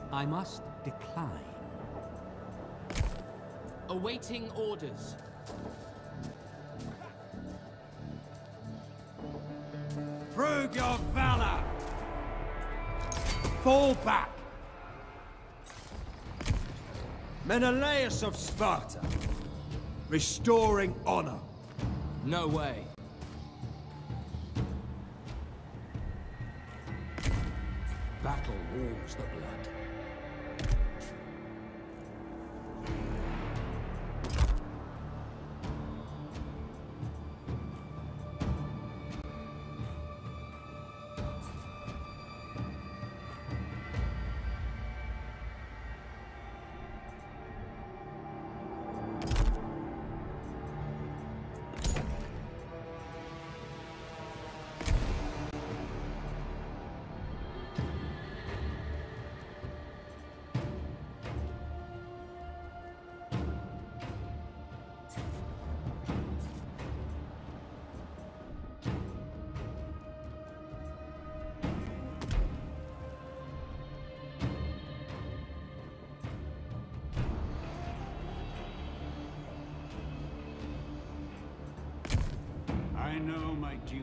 I must decline. Awaiting orders. Prove your valor! Fall back! Menelaus of Sparta, restoring honor. No way. Battle warms the blood. I know my duty.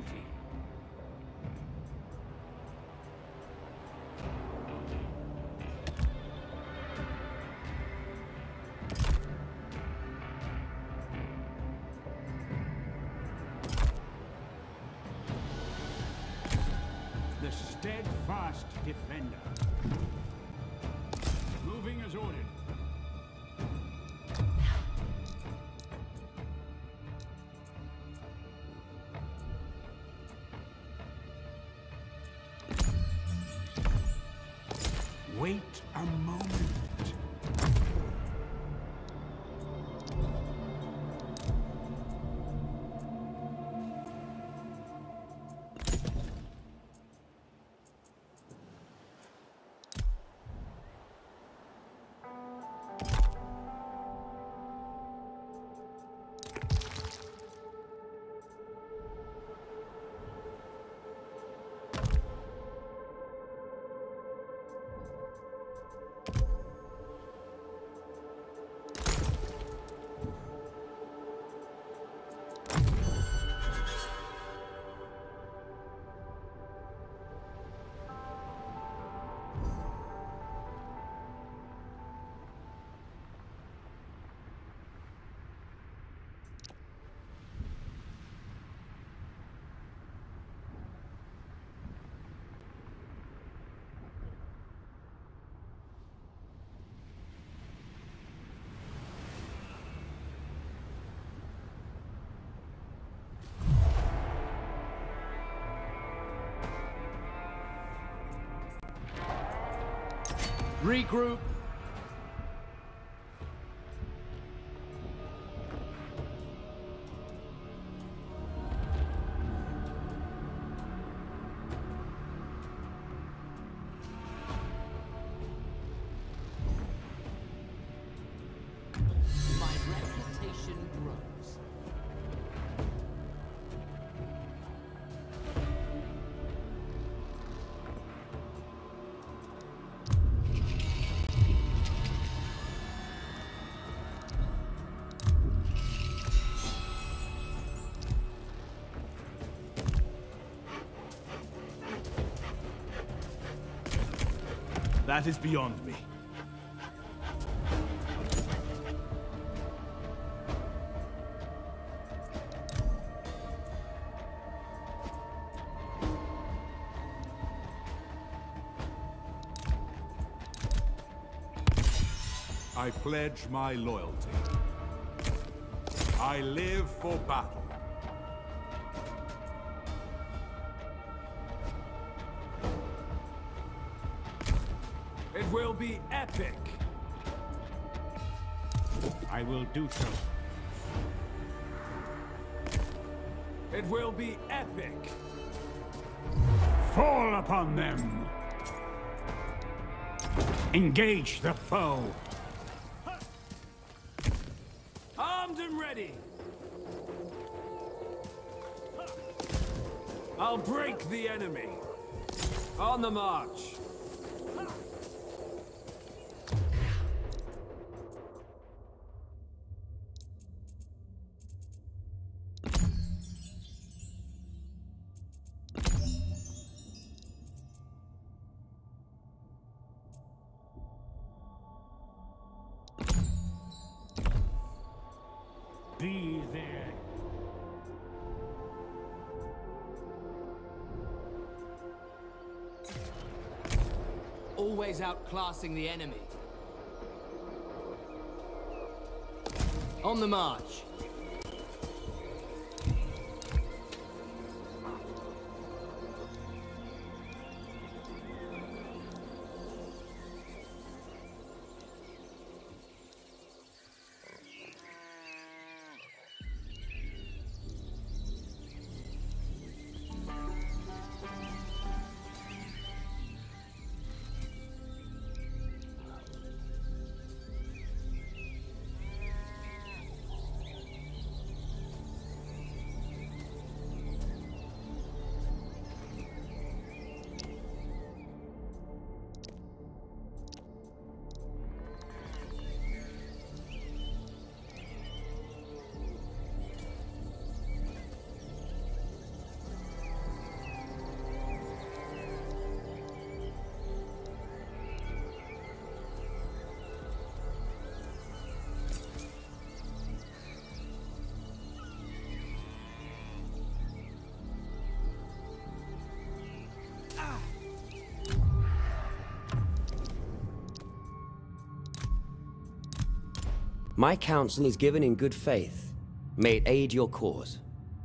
The steadfast defender. Moving as ordered. Wait a moment. Regroup. My reputation grows. That is beyond me. I pledge my loyalty. I live for battle. It will be epic. I will do so. It will be epic. Fall upon them! Engage the foe! Armed and ready. I'll break the enemy. On the march. always outclassing the enemy. On the march. My counsel is given in good faith. May it aid your cause.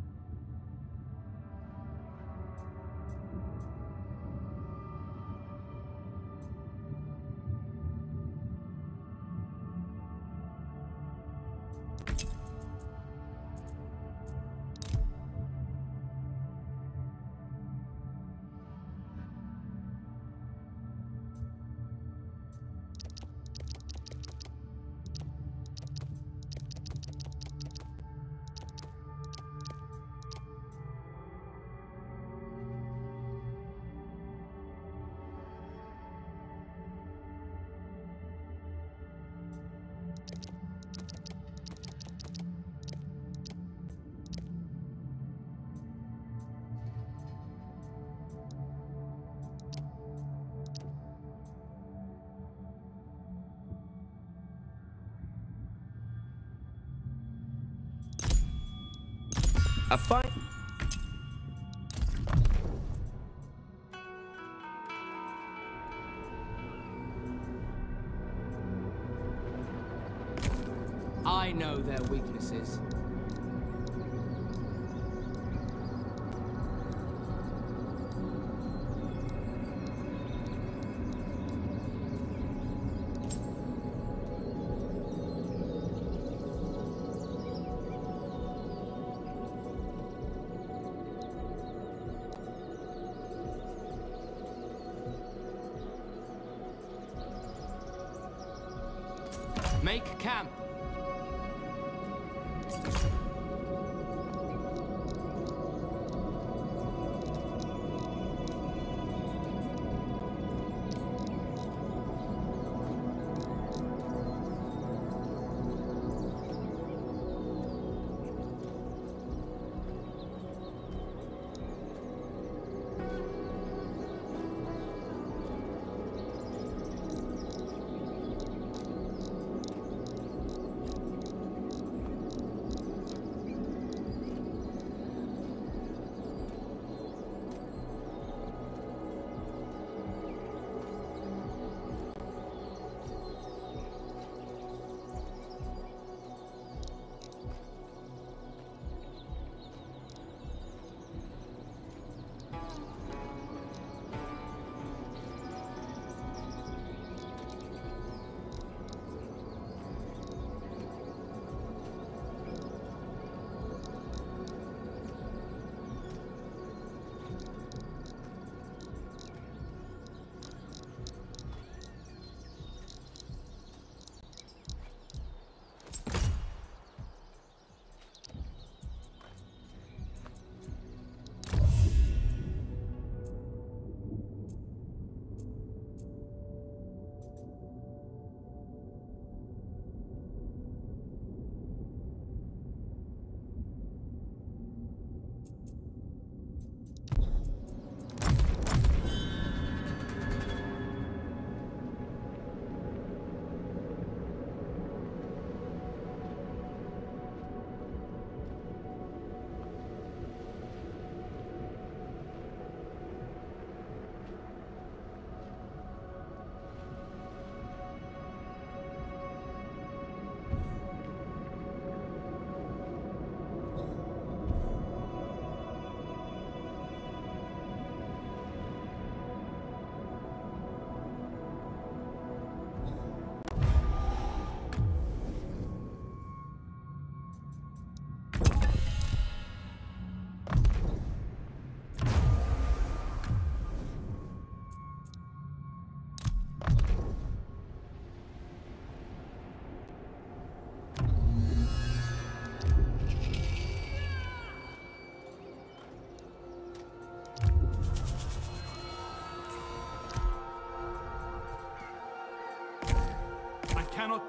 A fight. I know their weaknesses. Make camp.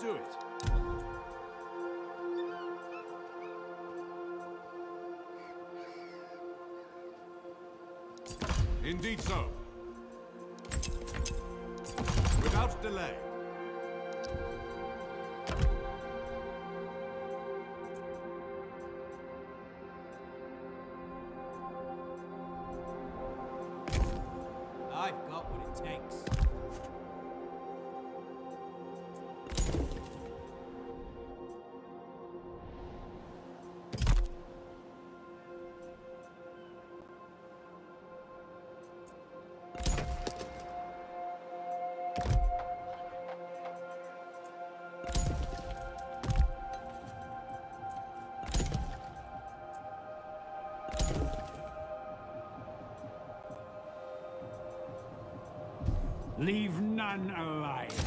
do it. Indeed so. Without delay. I've got what it takes. Leave none alive.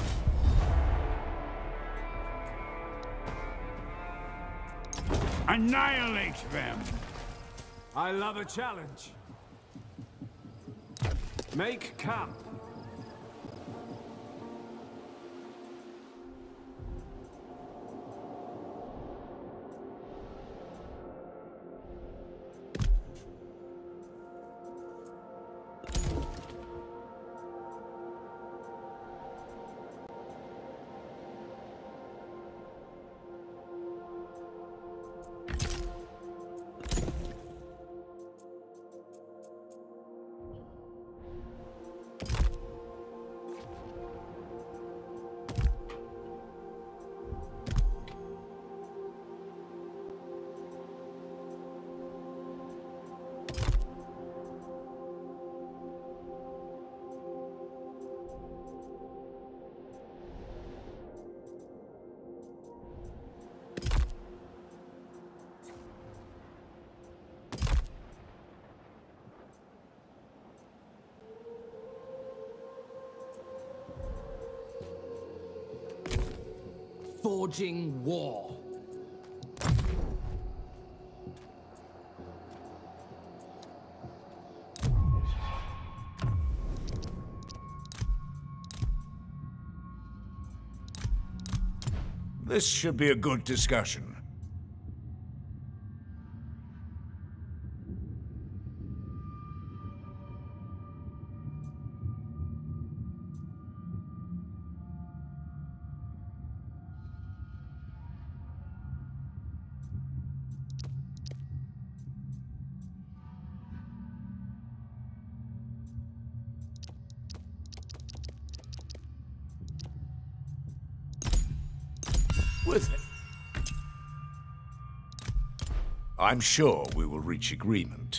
Annihilate them! I love a challenge. Make camp. Forging war. This should be a good discussion. With it. I'm sure we will reach agreement.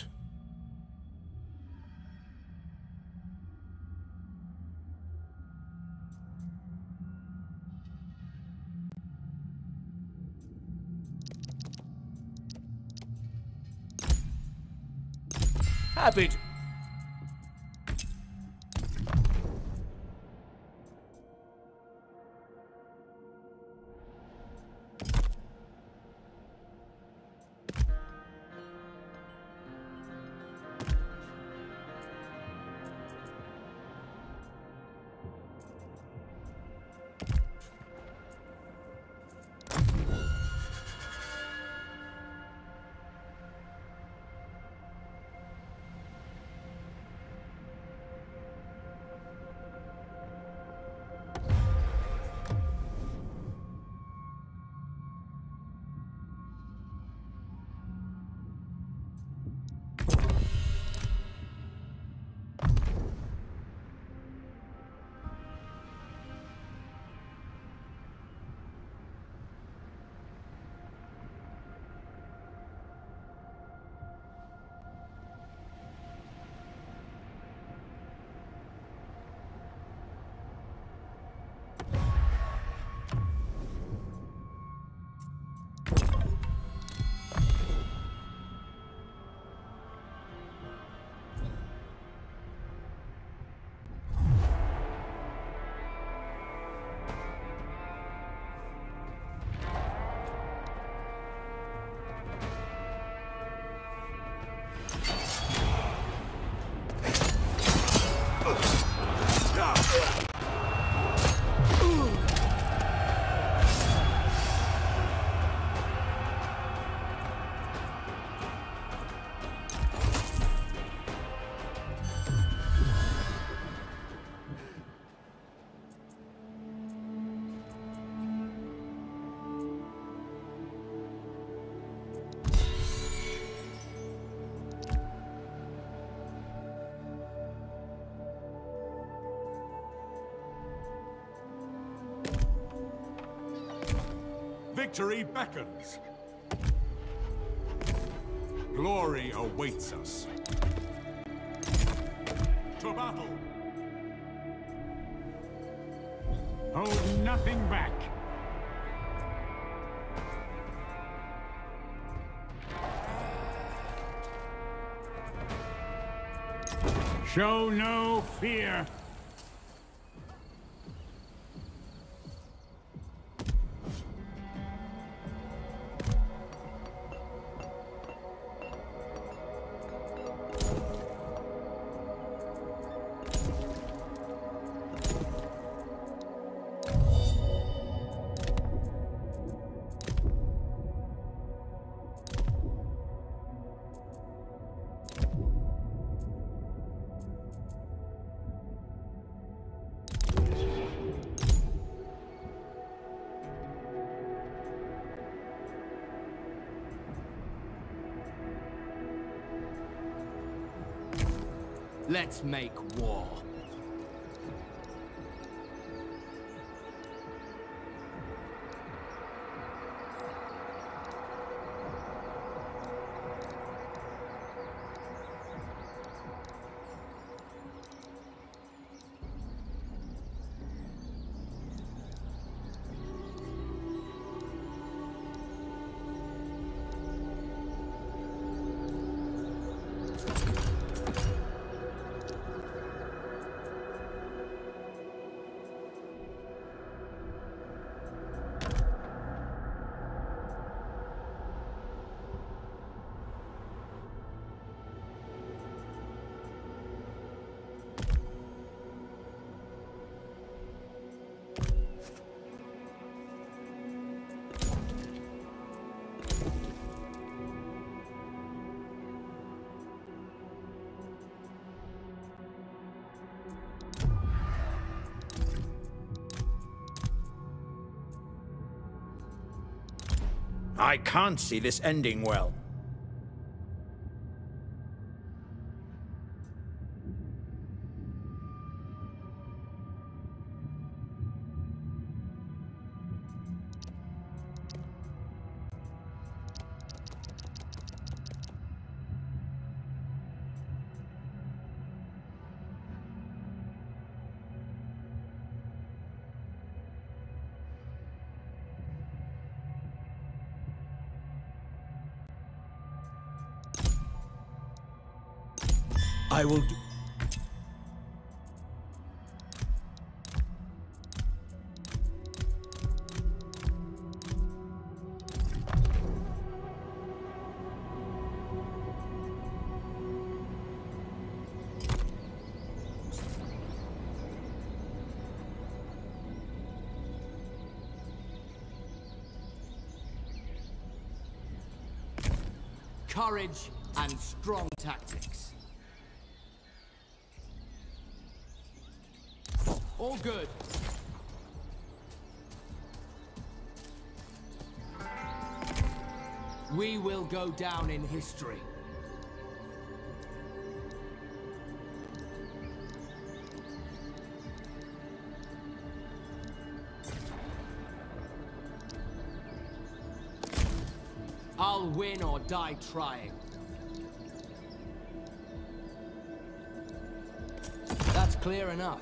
Happy to... Victory beckons. Glory awaits us. To battle! Hold nothing back. Show no fear. Let's make war. I can't see this ending well. I will do... Courage and strong tactics. All good. We will go down in history. I'll win or die trying. That's clear enough.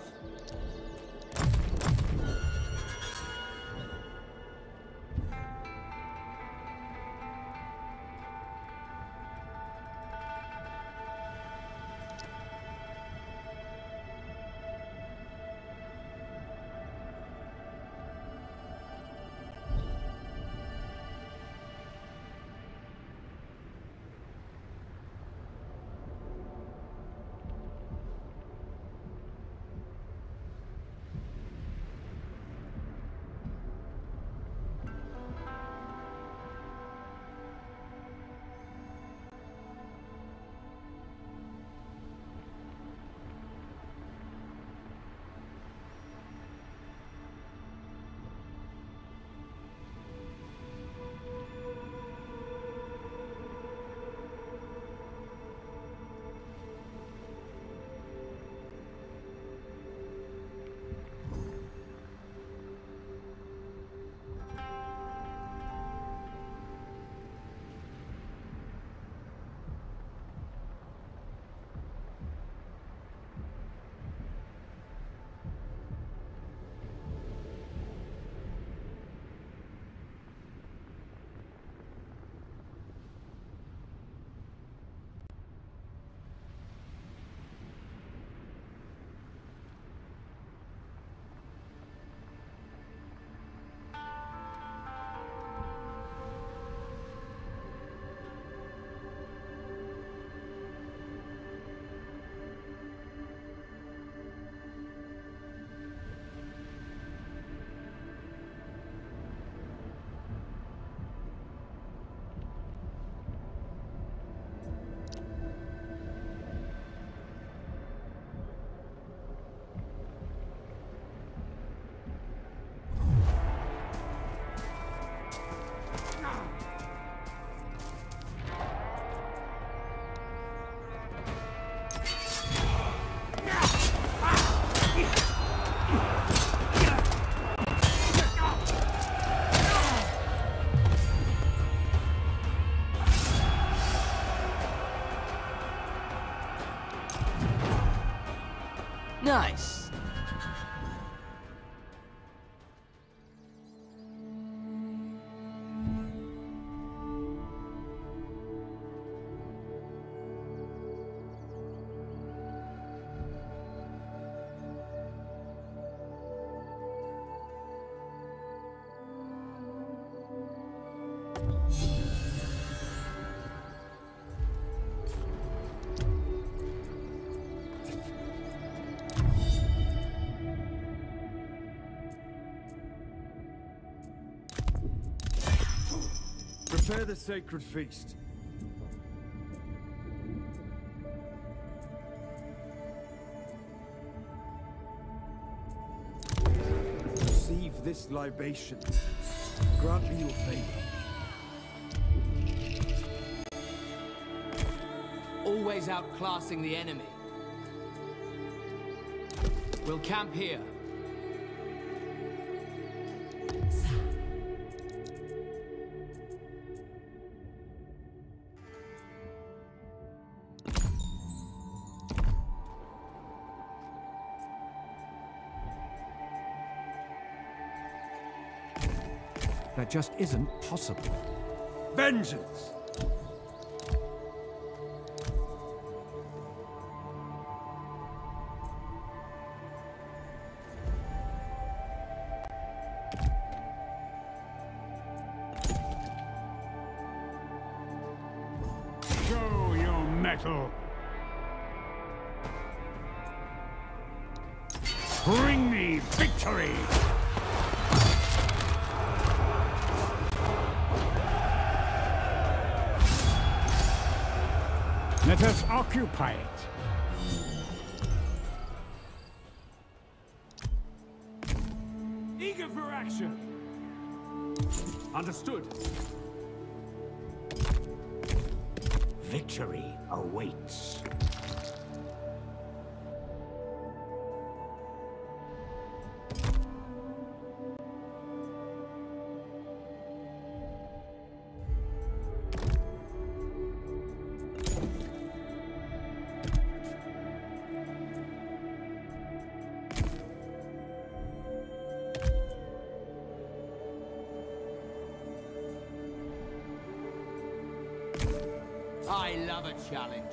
Nice. Prepare the sacred feast. Receive this libation. Grant me your favor. Always outclassing the enemy. We'll camp here. That just isn't possible. Vengeance! Show your mettle. Bring me victory! Let us occupy it. Eager for action! Understood. Victory awaits. I love a challenge.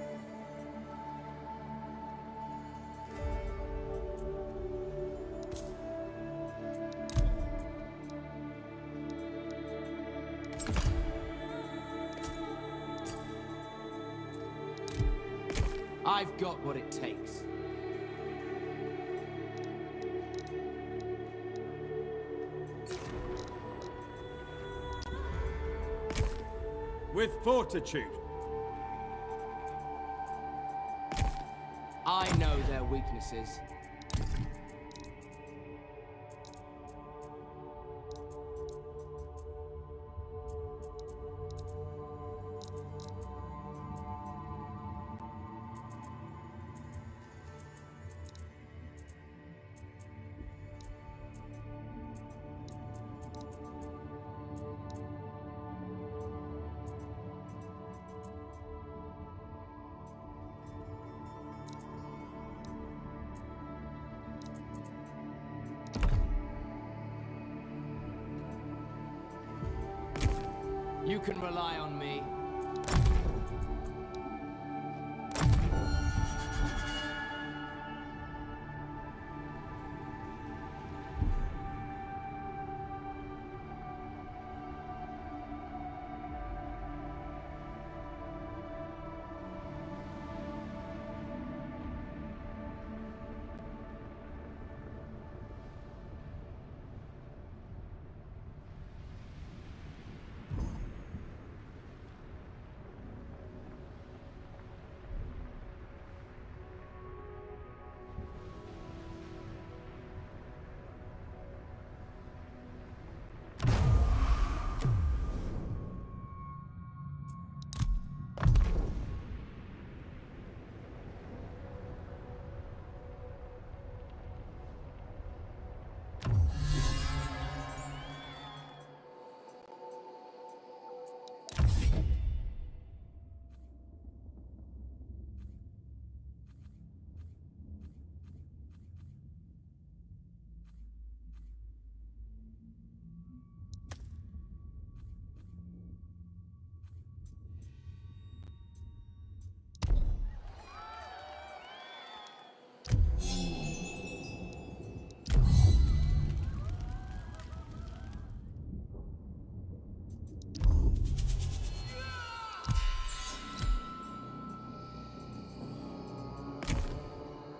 I've got what it takes. With fortitude. I know their weaknesses. You can rely on me.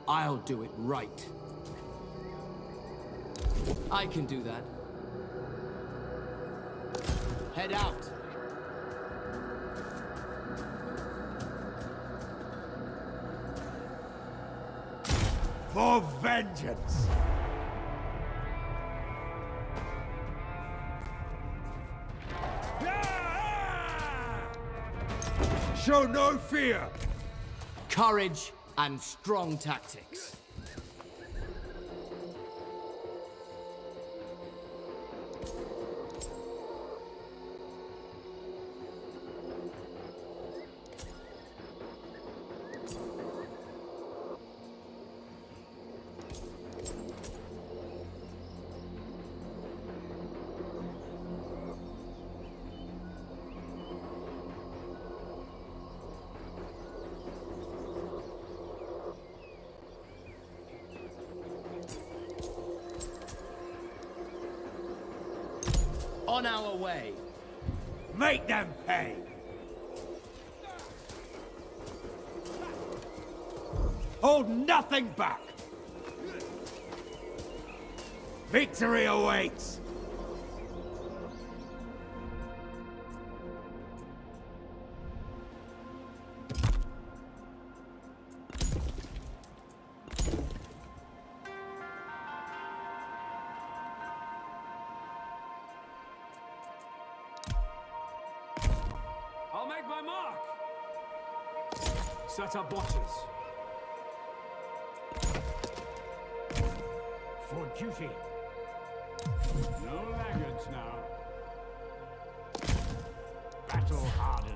I'll do it right. I can do that. Head out. For vengeance! Show no fear! Courage and strong tactics. On our way. Make them pay! Hold nothing back! Victory awaits! I'll make my mark! Set up watches. For duty. No laggards now. Battle hardened.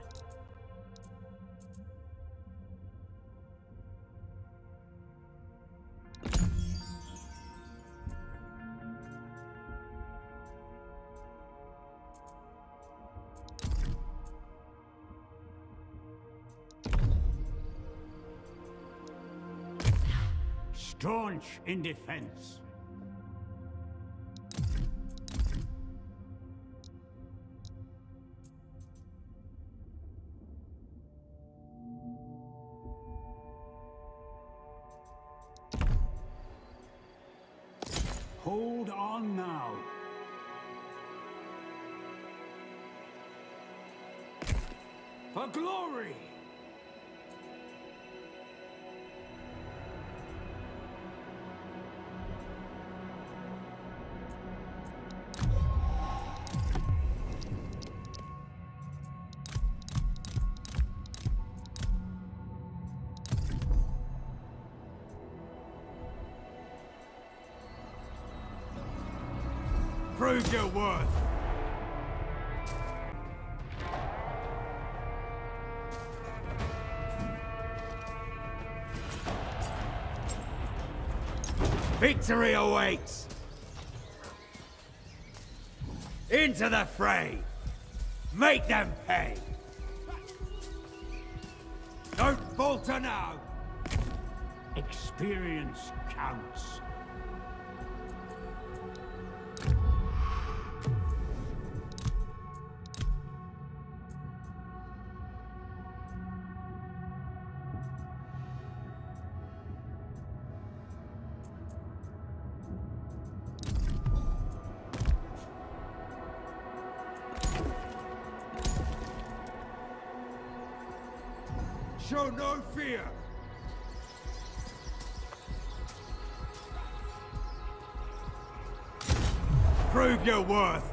Staunch in defense. Hold on now. For glory! Prove your worth! Victory awaits! Into the fray! Make them pay! Don't falter now! Experience counts. Show no fear! Prove your worth!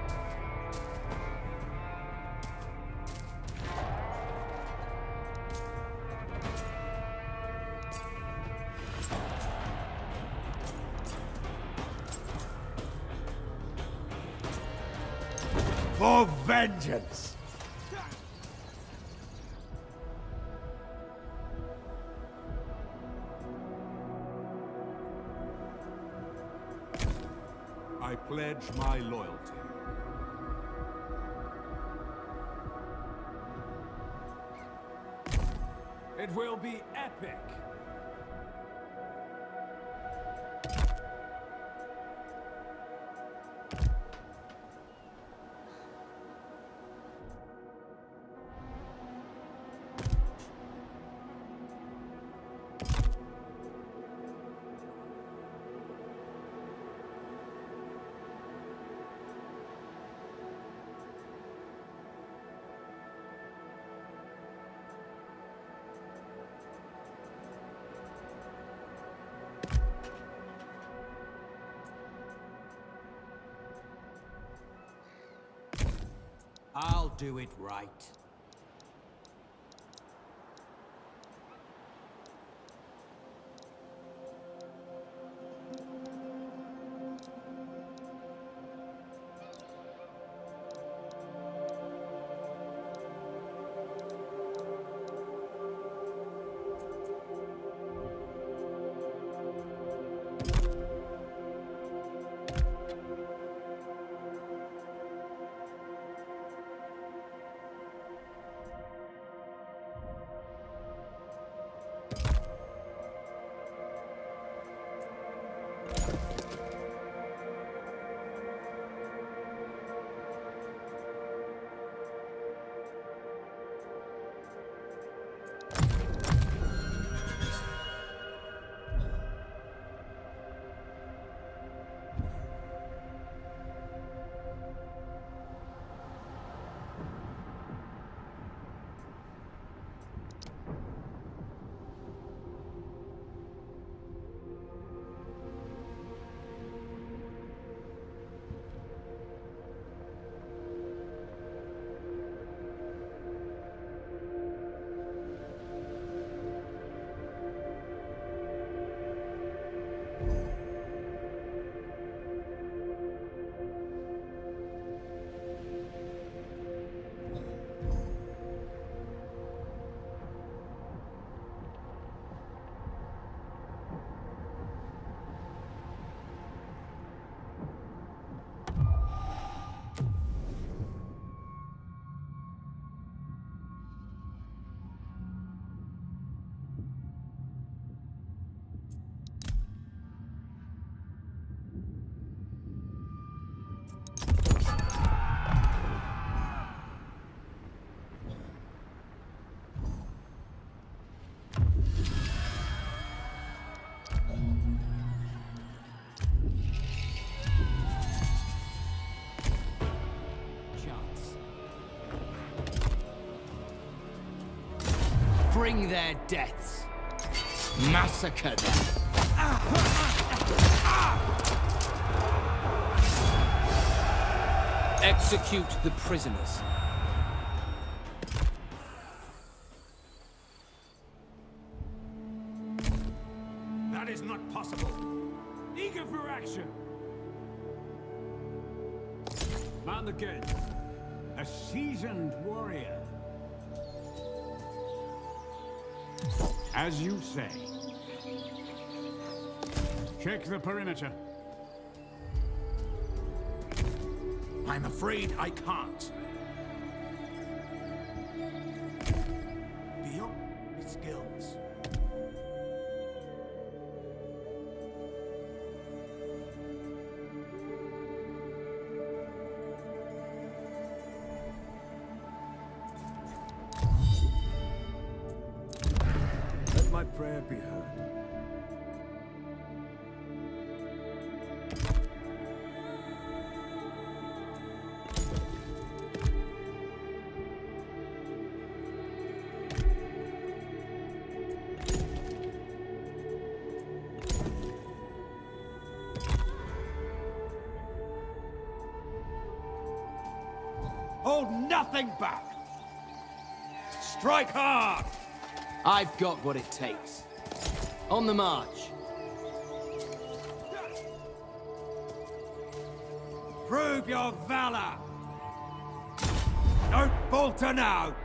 For vengeance! I pledge my loyalty. It will be epic. I'll do it right. Bring their deaths. Massacre them. Execute the prisoners. That is not possible. Eager for action. Man again. A seasoned warrior. As you say. Check the perimeter. I'm afraid I can't. Beyond my skills. Let my prayer be heard. Hold nothing back! Strike hard! I've got what it takes. On the march. Prove your valor! Don't falter now!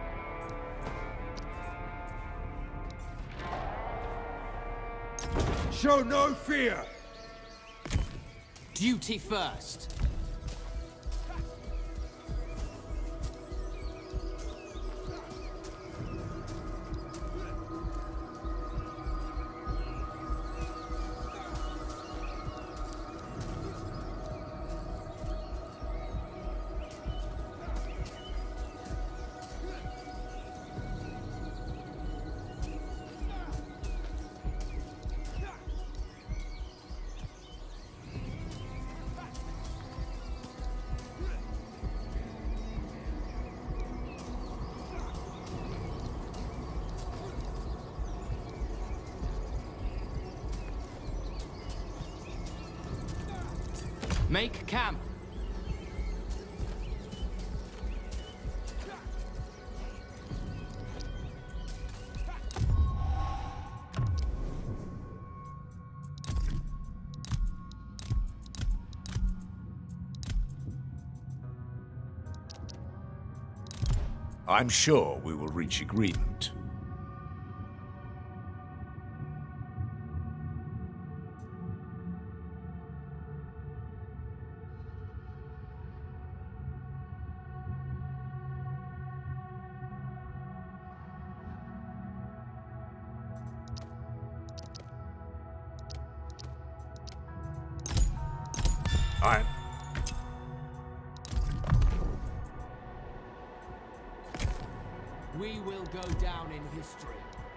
Show no fear! Duty first. Make camp. I'm sure we will reach agreement. We will go down in history.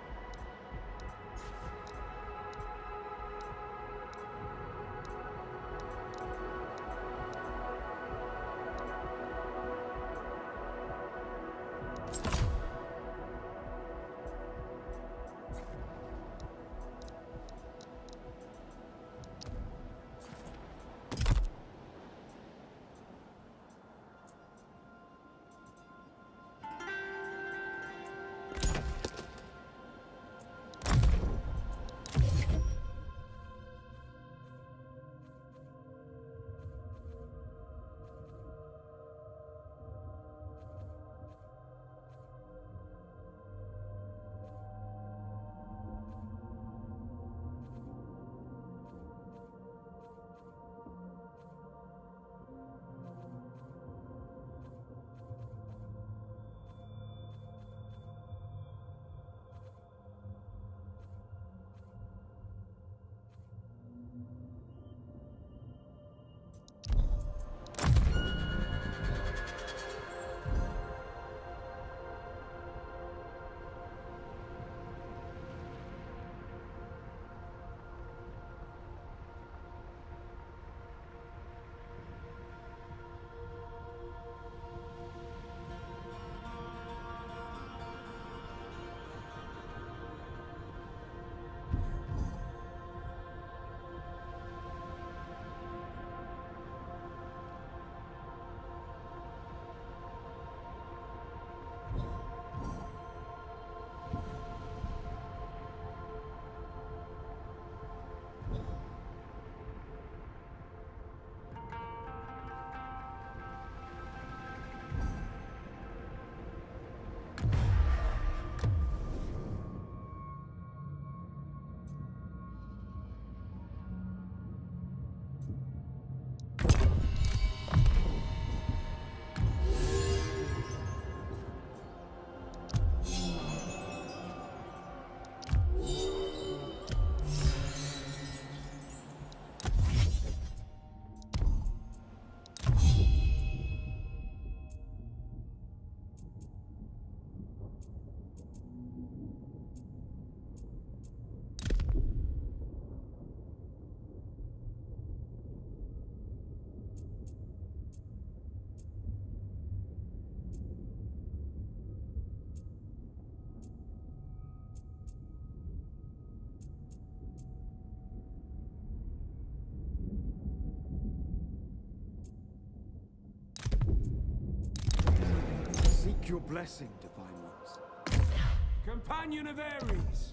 Seek your blessing, divine ones. Companion of Ares!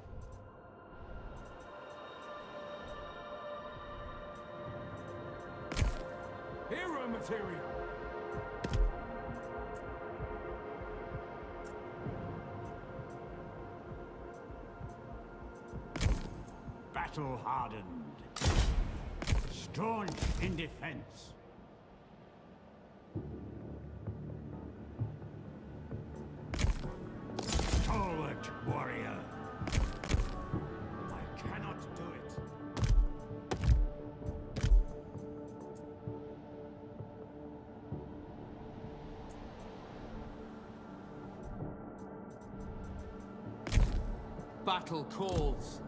Hero material! Battle hardened. Staunch in defense. Stalwart warrior. I cannot do it. Battle calls.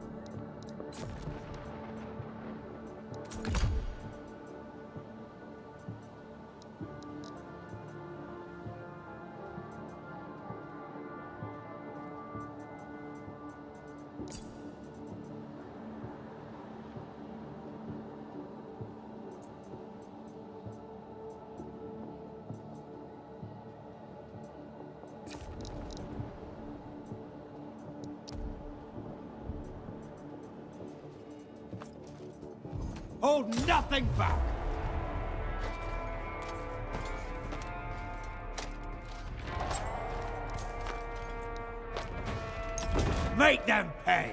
Hold nothing back! Make them pay!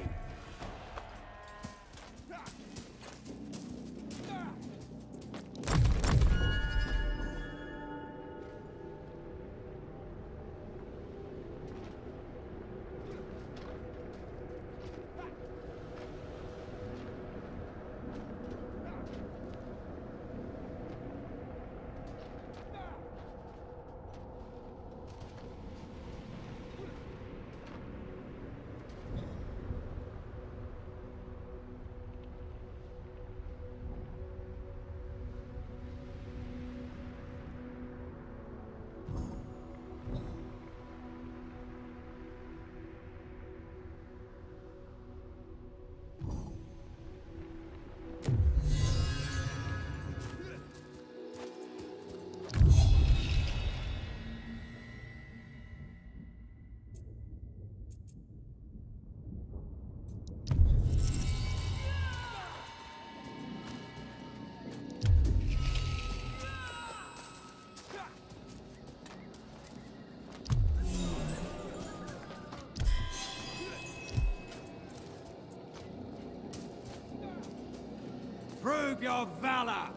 Prove your valor!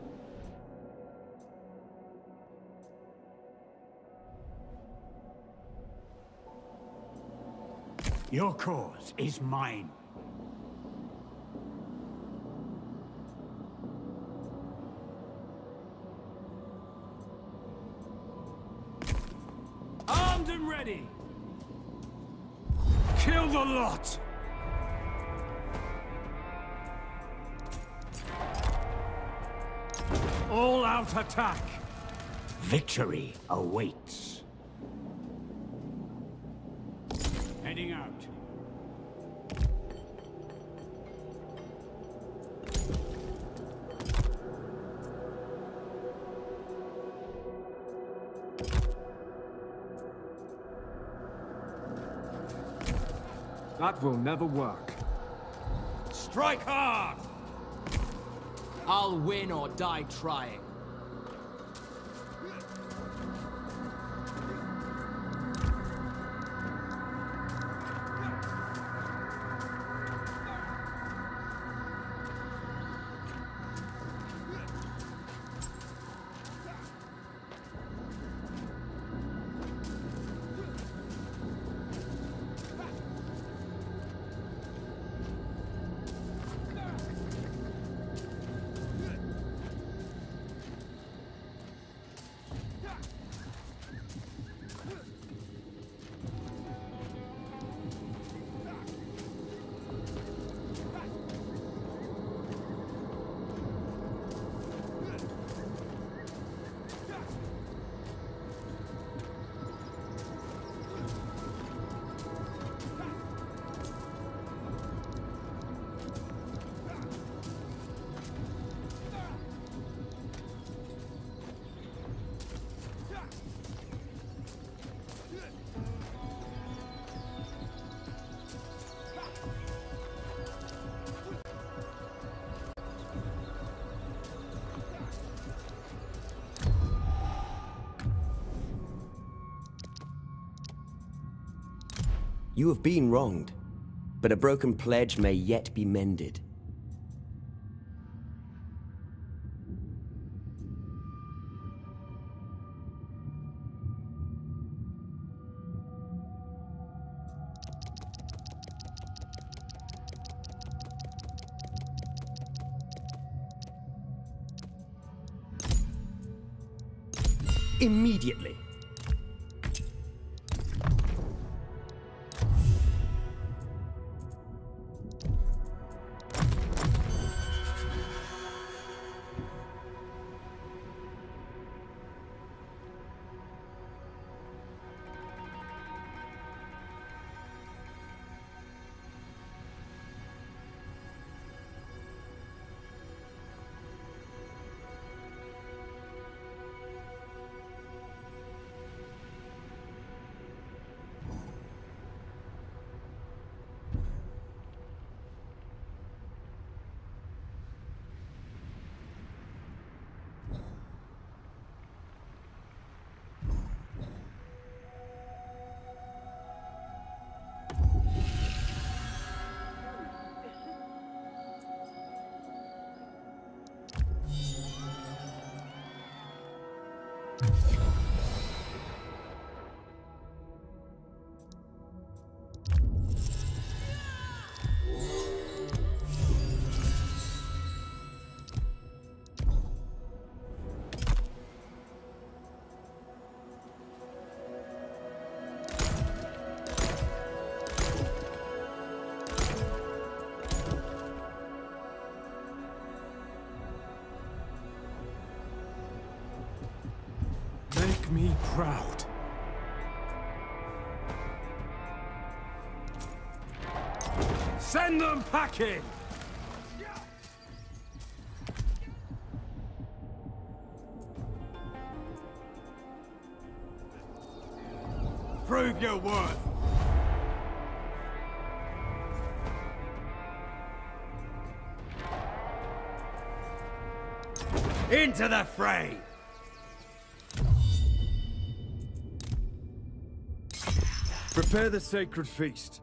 Your cause is mine. Armed and ready! Kill the lot! All-out attack! Victory awaits. Heading out. That will never work. Strike hard! I'll win or die trying. You have been wronged, but a broken pledge may yet be mended. Immediately. Send them packing! Prove your worth! Into the fray! Prepare the sacred feast.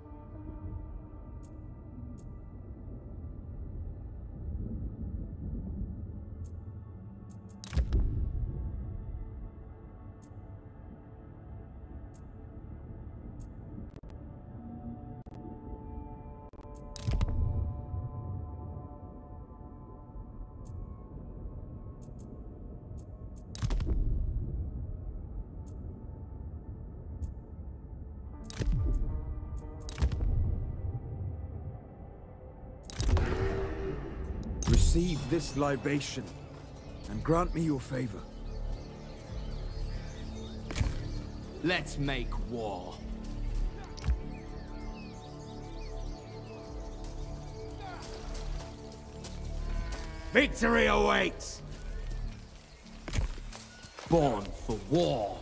Receive this libation, and grant me your favor. Let's make war. Victory awaits! Born for war.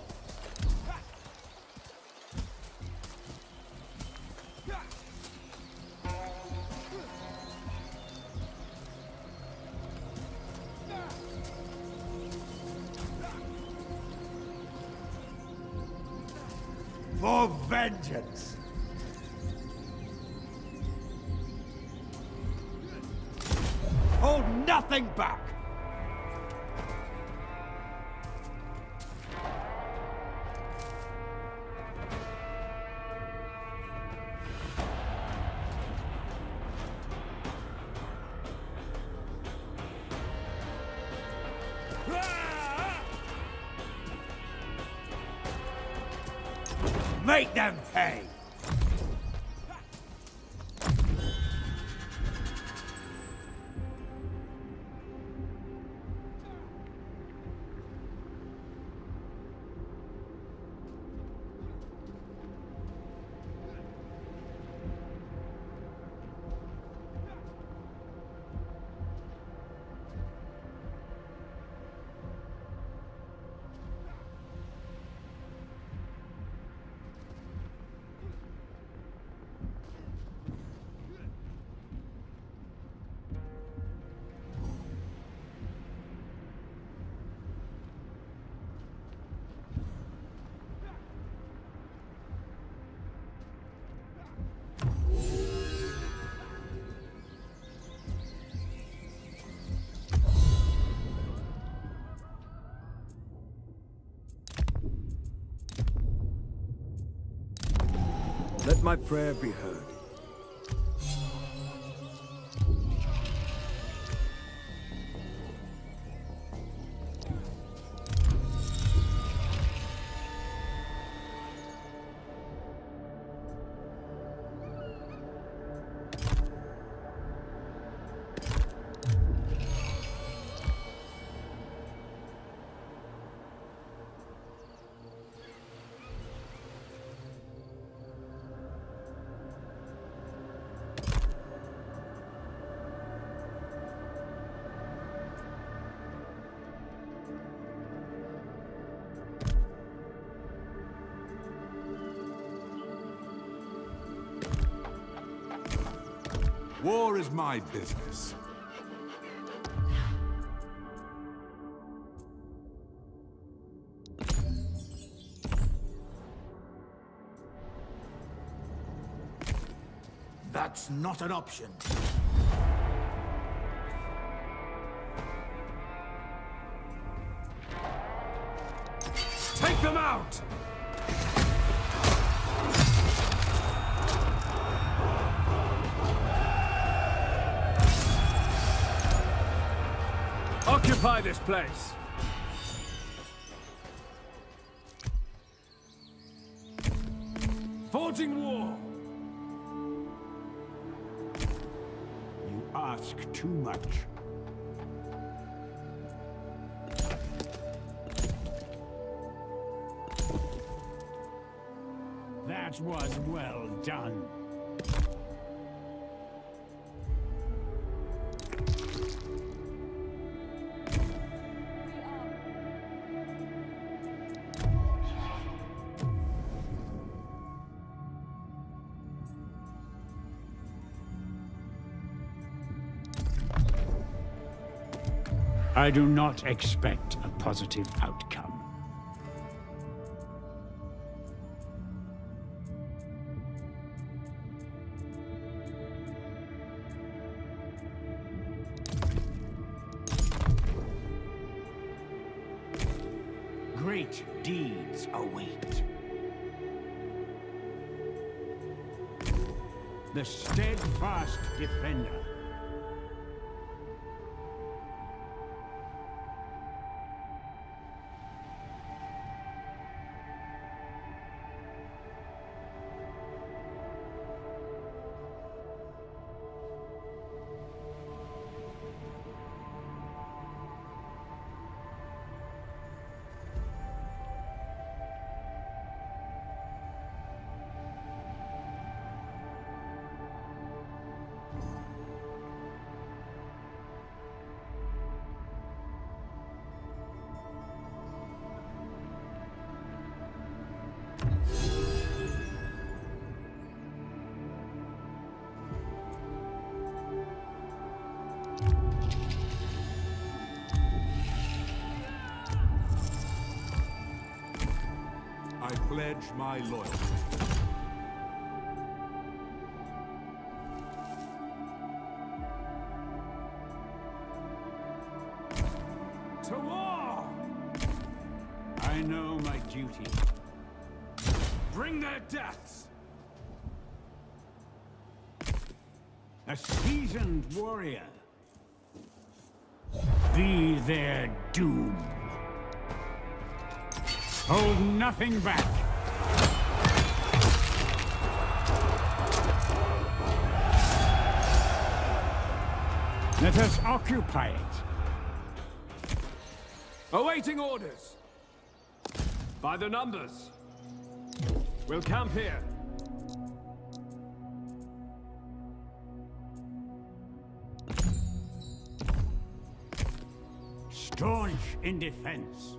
For vengeance! Hold nothing back! Make them pay! Let my prayer be heard. War is my business. That's not an option. Take them out! Occupy this place! Forging war! You ask too much. That was well done. I do not expect a positive outcome. Great deeds await. The steadfast defender. I pledge my loyalty. To war! I know my duty. Bring their deaths! A seasoned warrior. Be their doom. Hold nothing back. Let us occupy it. Awaiting orders! By the numbers. We'll camp here. Staunch in defense.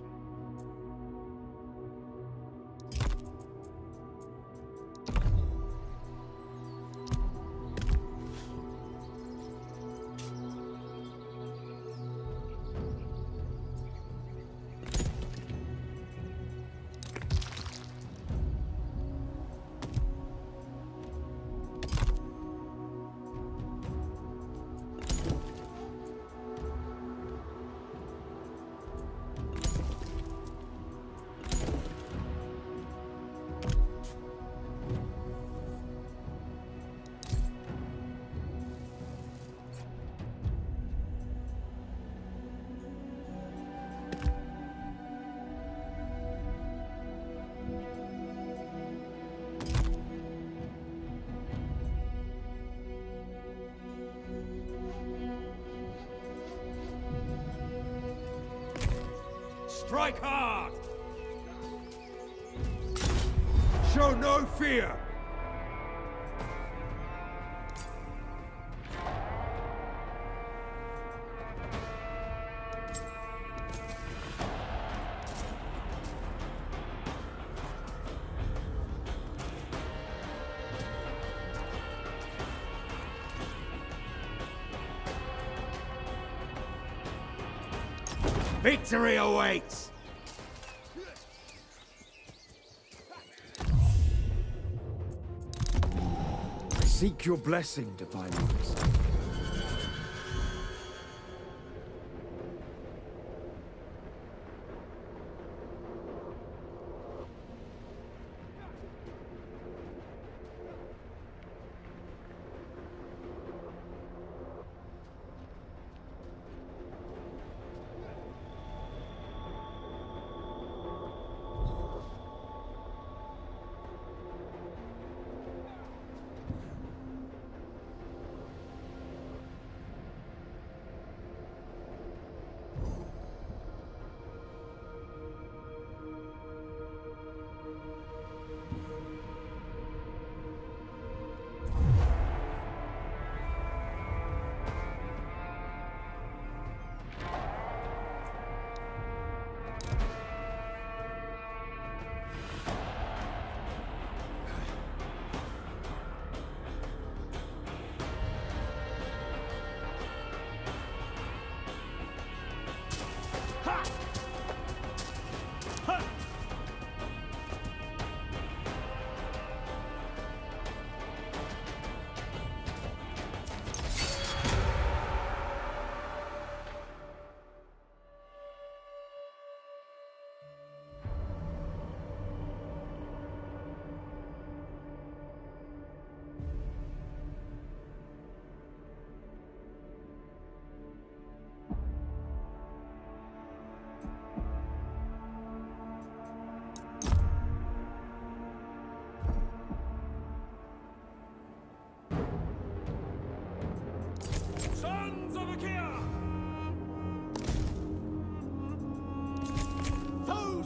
Strike hard! Show no fear! Victory awaits! I seek your blessing, divine ones.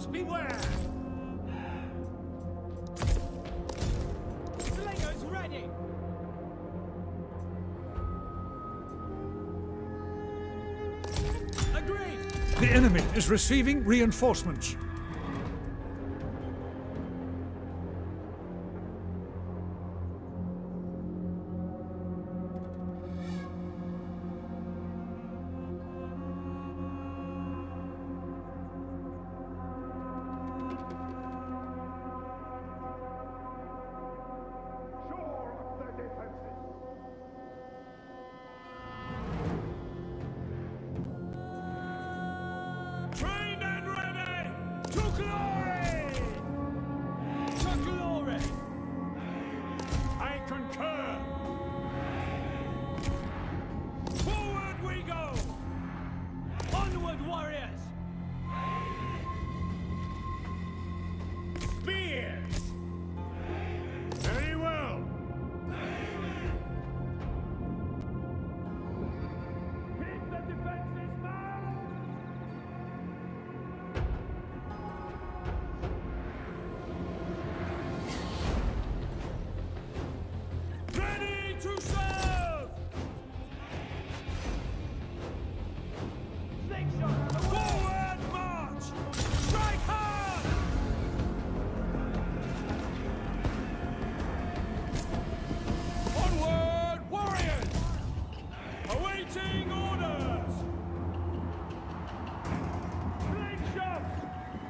beware! Slingers ready! Agreed! The enemy is receiving reinforcements. Trained and ready! To glory! To glory! I concur! Forward we go! Onward, warriors! Spears! Very well! Keep the defenses down! Ready to serve! Forward march! Strike hard! Onward, warriors! Awaiting orders! Slingshots!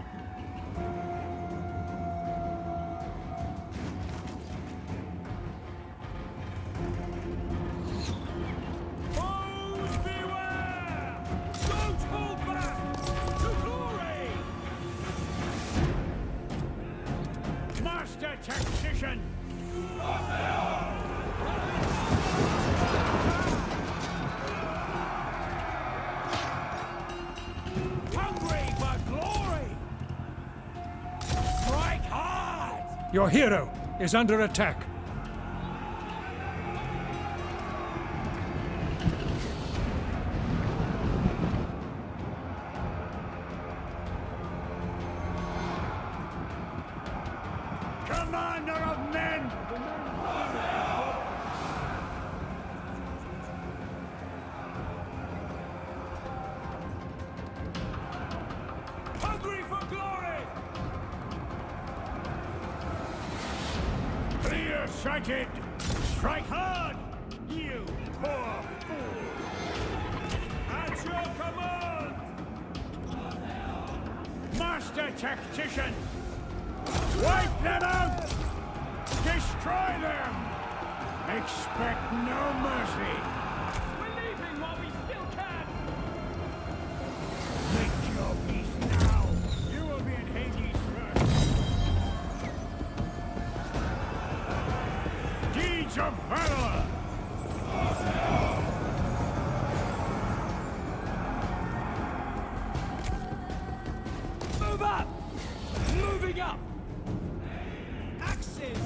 Foes beware! Don't hold back! To glory! Master tactician! Hungry for glory! Strike hard! Your hero is under attack. Commander of men! Hungry for glory! Clear-sighted! Strike hard! You poor fool! At your command! Master tactician! Wipe them out! Destroy them! Expect no mercy! We're leaving while we still can! Make your peace now! You will be in Hades first! Deeds of valor! Move up! Moving up! Axes!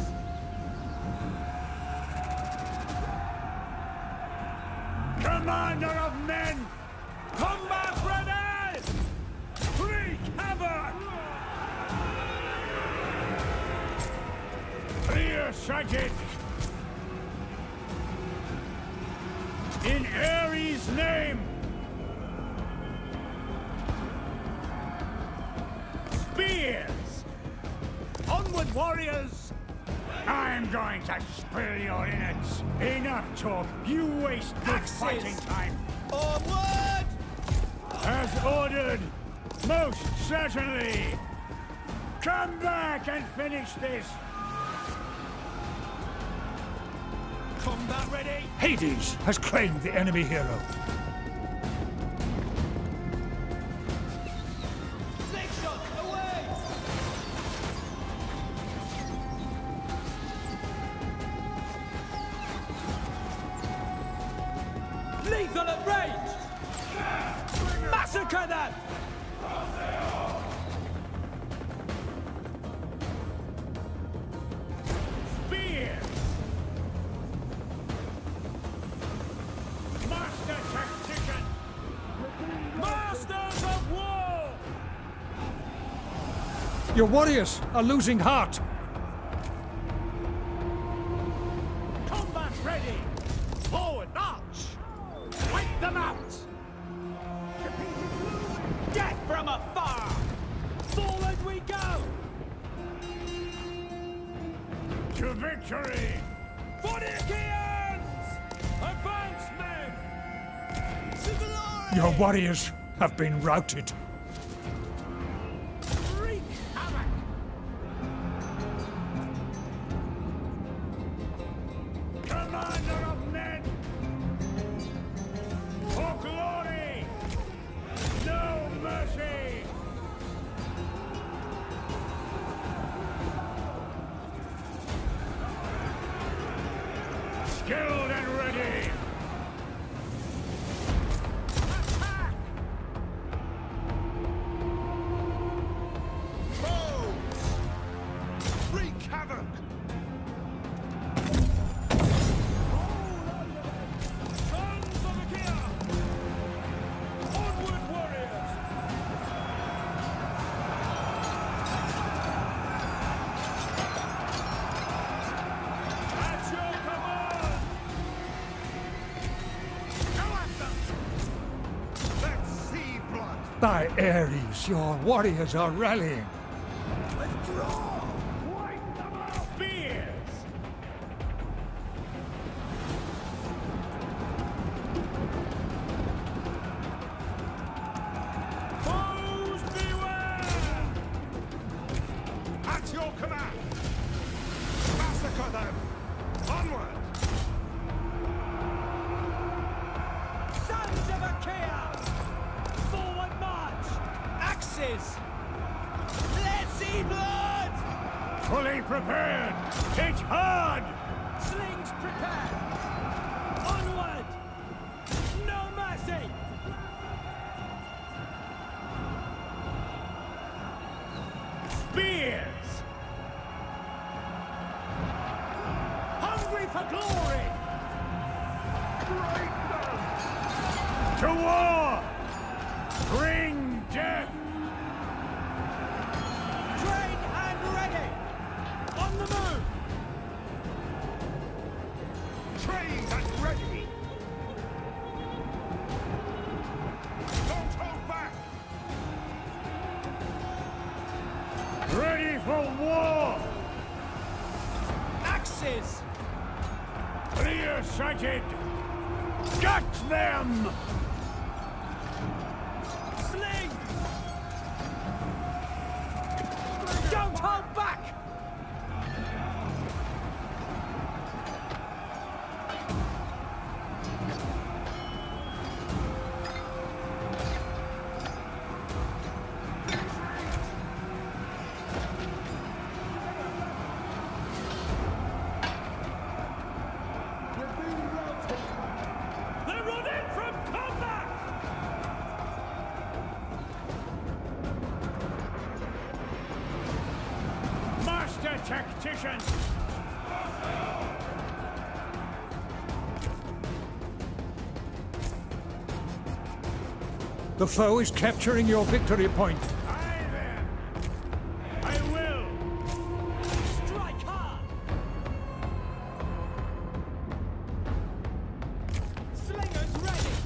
Commander of men! Combat ready! Wreak havoc! Clear-sighted! In Ares' name! Spears! Onward, warriors! I'm going to spill your innards! Enough talk! You waste good fighting time! Onward! As ordered! Most certainly! Come back and finish this! Combat ready! Hades has claimed the enemy hero. Slingshots away! Lethal at range! Massacre them! Spears! Master tactician! Masters of war! Your warriors are losing heart. Combat ready! Forward march! Wipe them out! Death from afar! Forward we go! To victory! For the Achaeans! Advance, men! To glory! Your warriors have been routed. Wreak havoc! Commander of men! For glory! No mercy! Skilled and ready! Attack! Wreak havoc! Sons of Achaea! Onward, warriors! At your command! Go at them! Let's see blood! By Ares, your warriors are rallying. Withdraw! Wipe them out! Spears! Foes beware! At your command! Massacre them! Onward! Sons of Achaea! Forward march! Axes! Let's see blood! Fully prepared! Hit hard! Slings prepared! Onward! No mercy! Spears! Hungry for glory! To war! Bring death! Train and ready! On the move! Trained and ready! Don't hold back! Ready for war! Axes! Clear-sighted! Gut them! Slings! Don't hold back! They're running from combat! Master tactician! The foe is capturing your victory point. Aye then! I will! Strike hard! Slingers ready!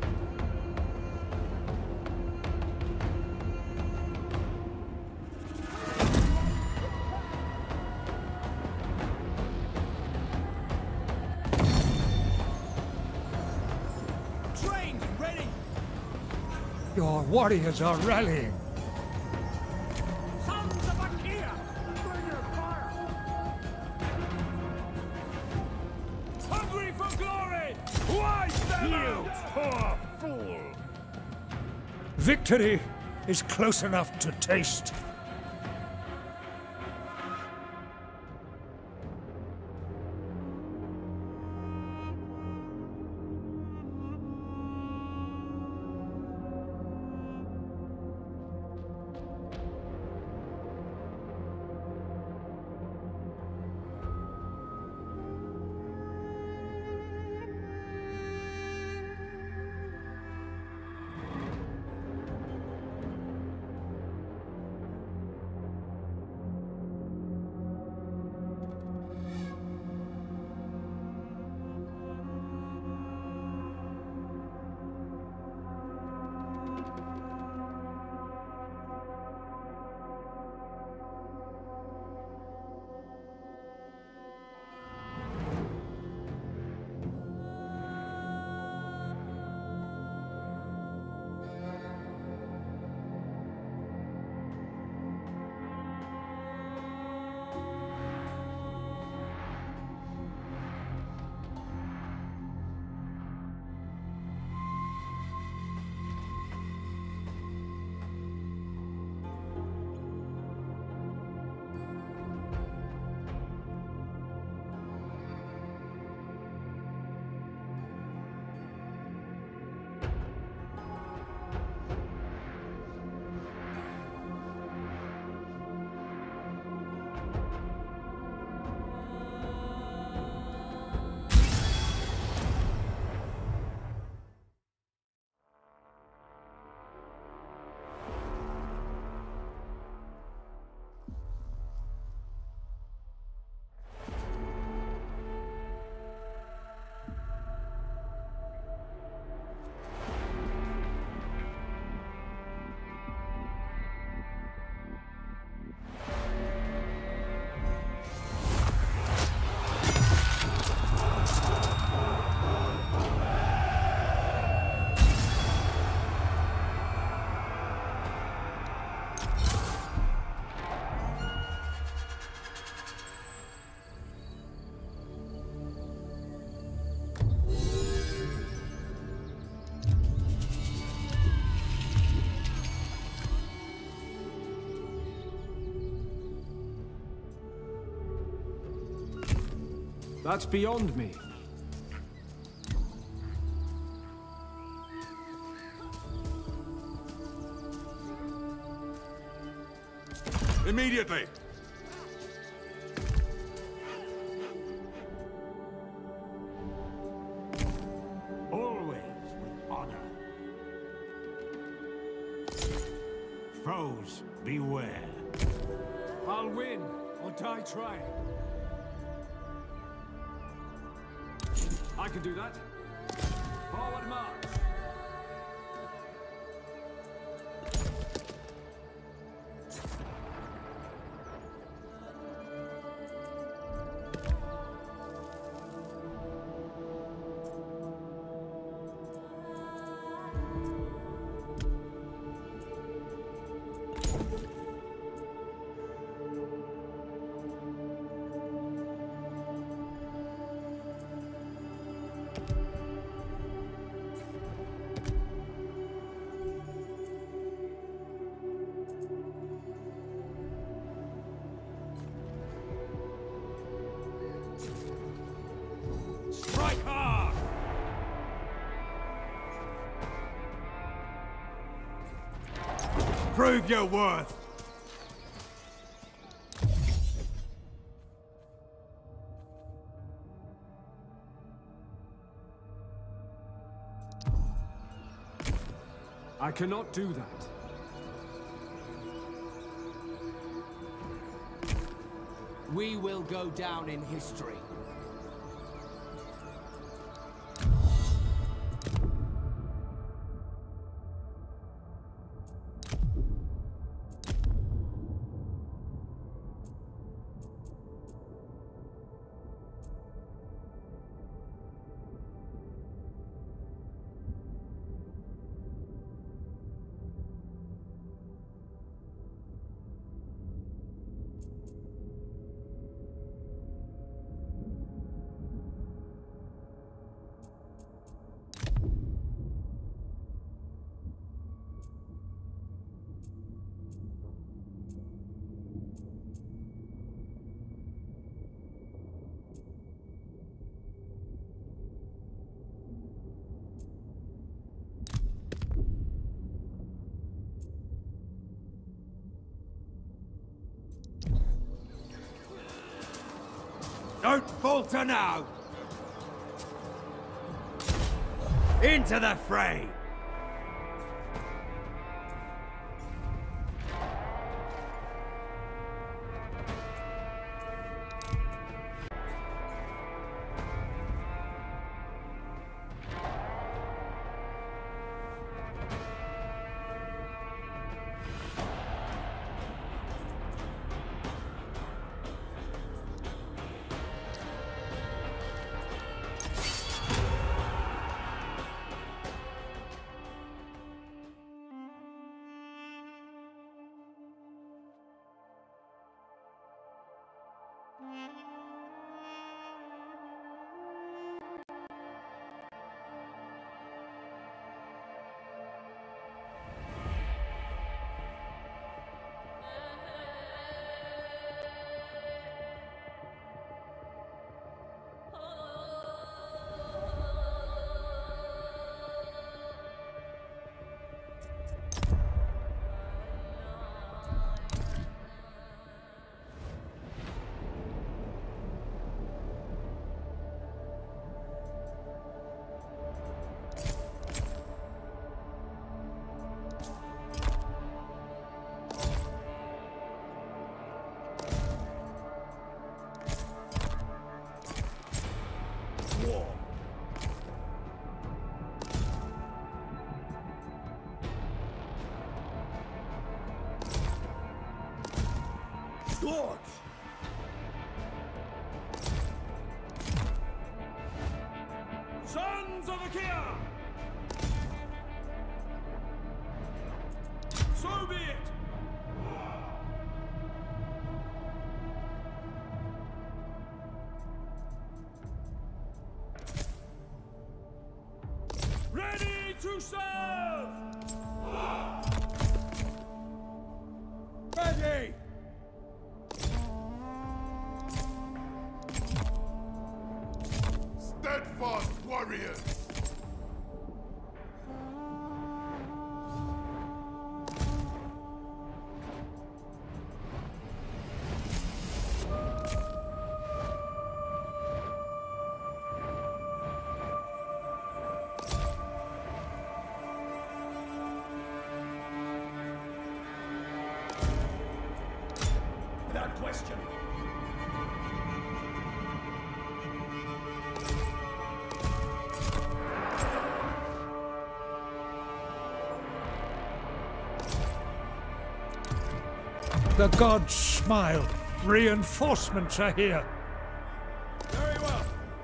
Trained and ready! Your warriors are rallying. Sons of Achaea! Bring your fire! Hungry for glory! Wipe them You out! poor fool! Victory is close enough to taste. That's beyond me. Immediately! Always with honor. Foes, beware. I'll win, or die trying. I can do that. Forward march! Strike hard! Prove your worth! I cannot do that. We will go down in history. Don't falter now! Into the fray! Swords! Sons of Achaea! So be it! Ready to serve! Ready! fast, warriors! Without question. The gods smile. Reinforcements are here. Very well.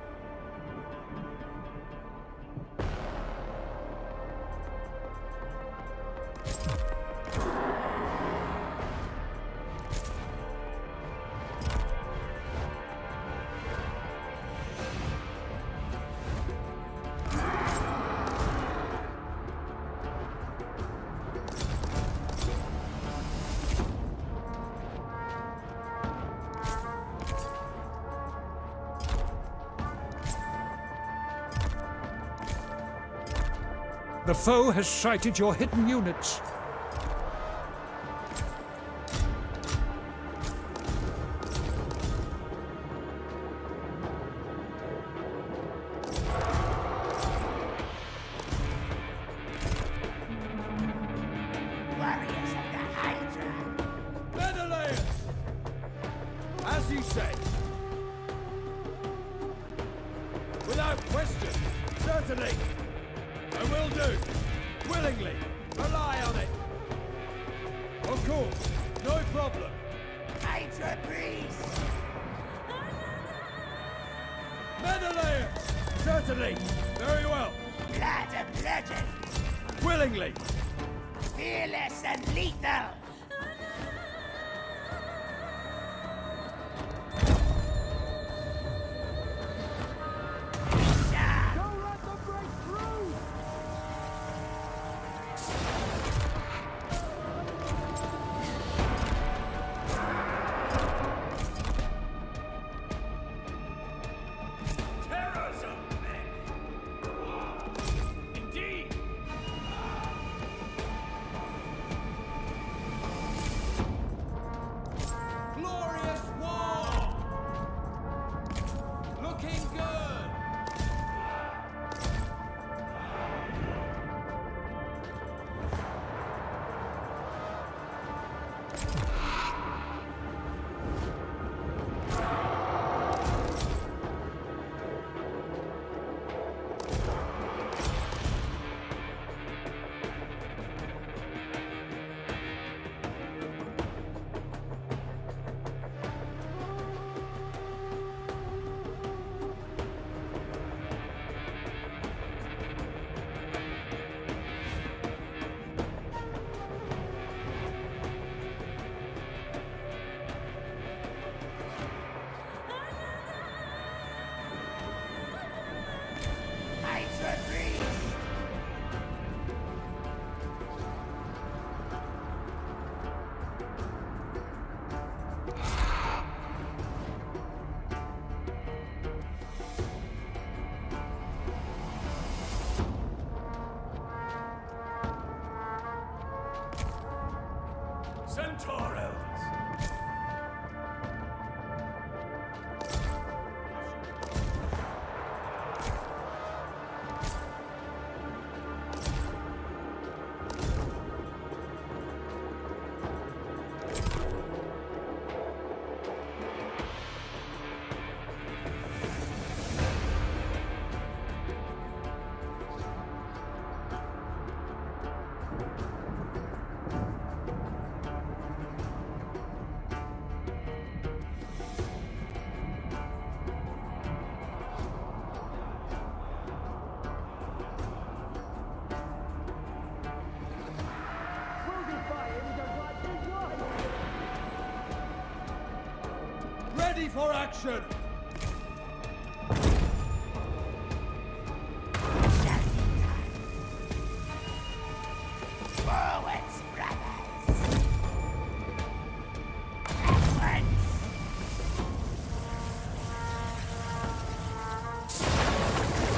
The foe has sighted your hidden units. Warriors of the Hydra! Menelaus! As you say. Without question. Certainly. I will do. Willingly. Rely on it. Of course. No problem. Hydra priest! Menelaus! Certainly. Very well. Blood of legend! Willingly. Fearless and lethal! Terrors of men. Indeed. Glorious war. Looking good. Hydra priest! Centaur elders. Ready for action! Forwards, brothers! At once!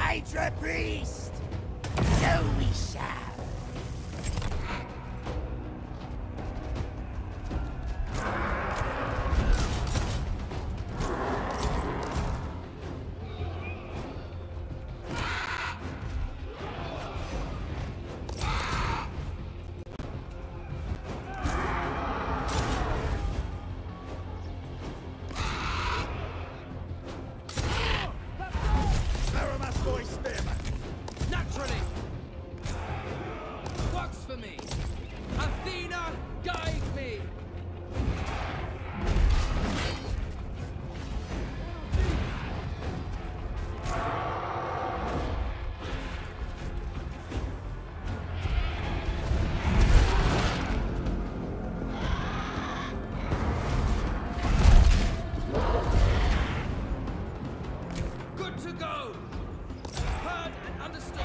Hydra Priest! So we shall. Naturally! Works for me! Athena, guide me! Good to go! Heard and understood.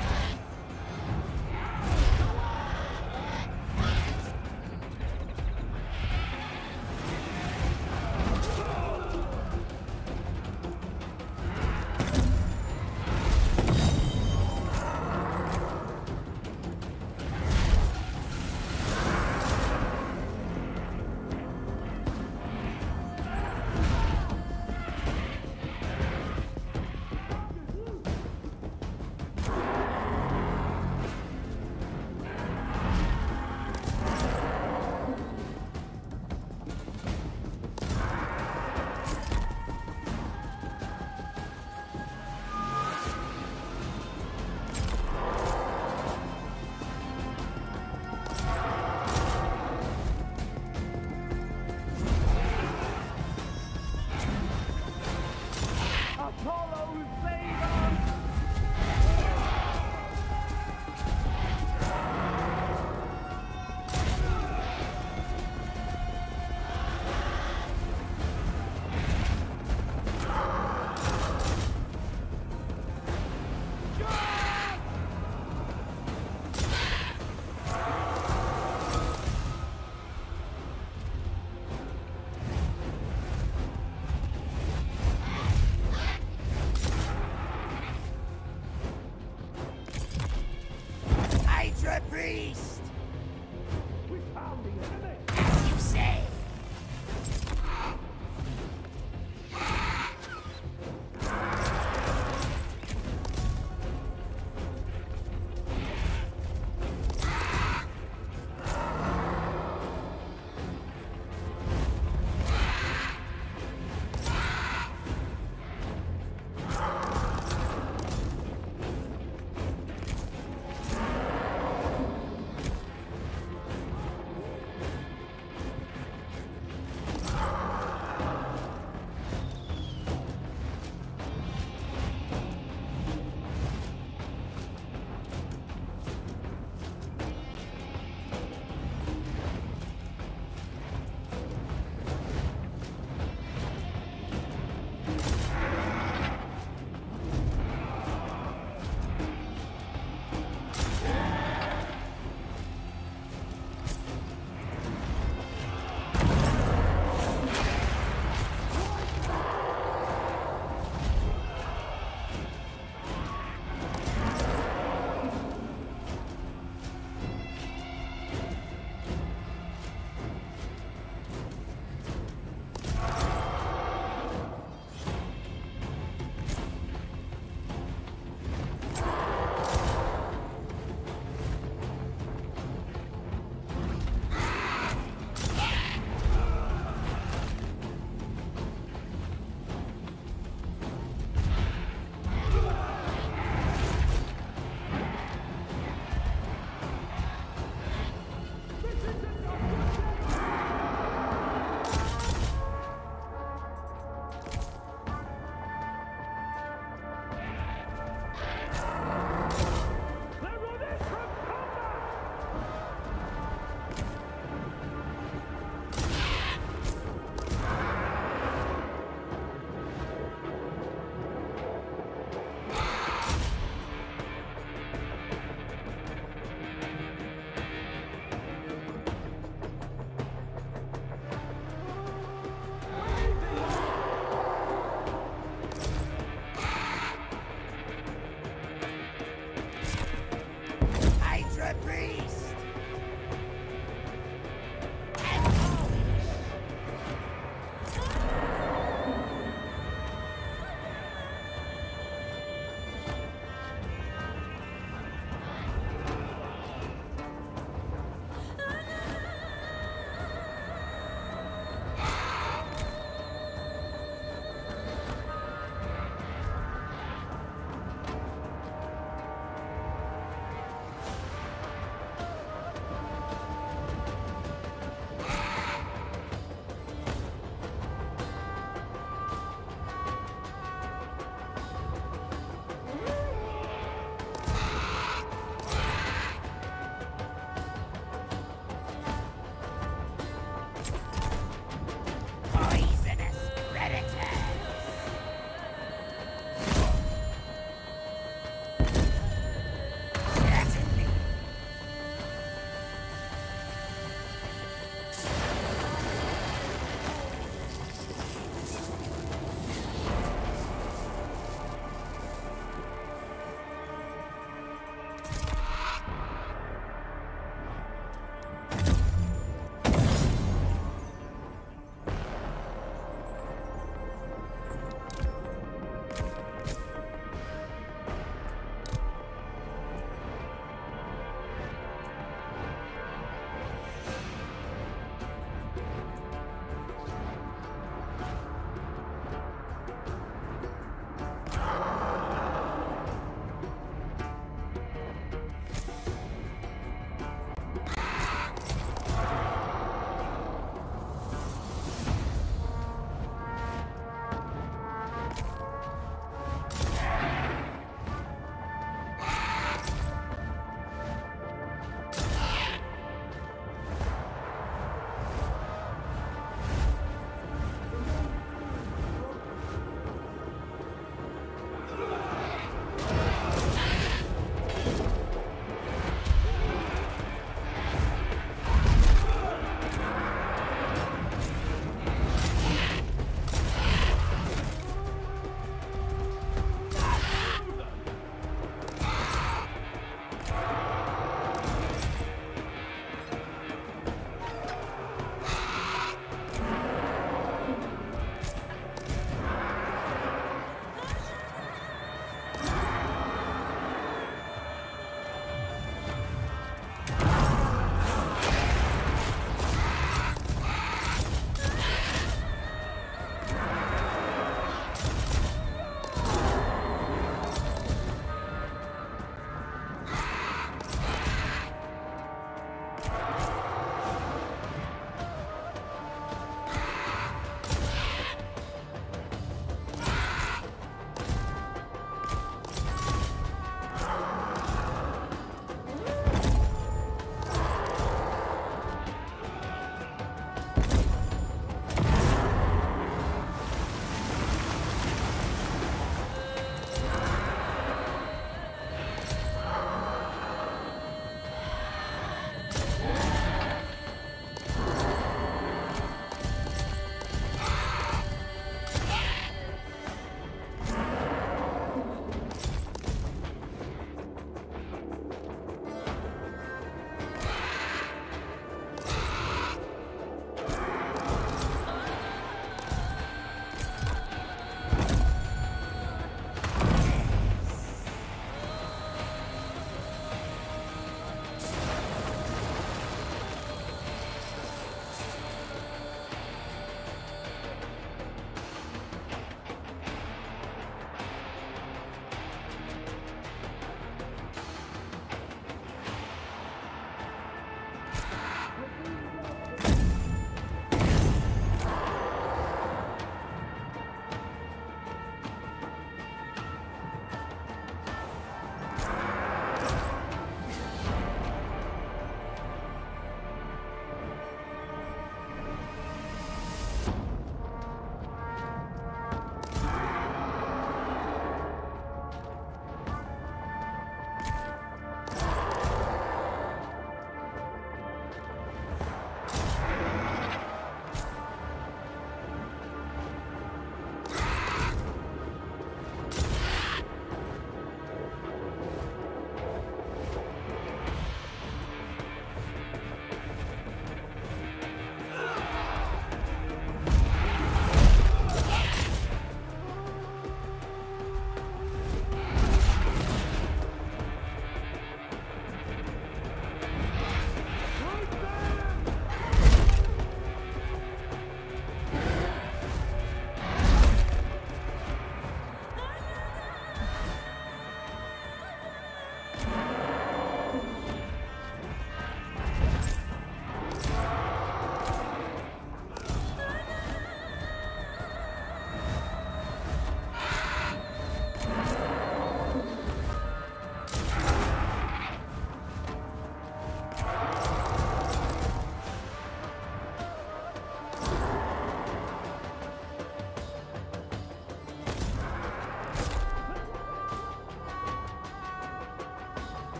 Hydra Priest! We found the enemy! As you say!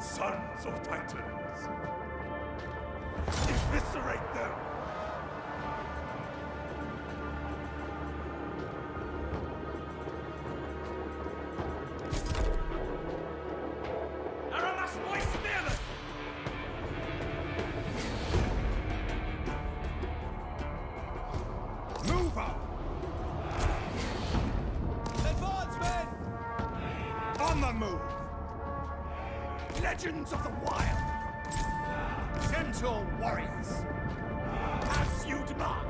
Sons of Titans! Eviscerate them! Move up! Advance, men! On the move! Legends of the Wild! Centaur warriors! As you demand!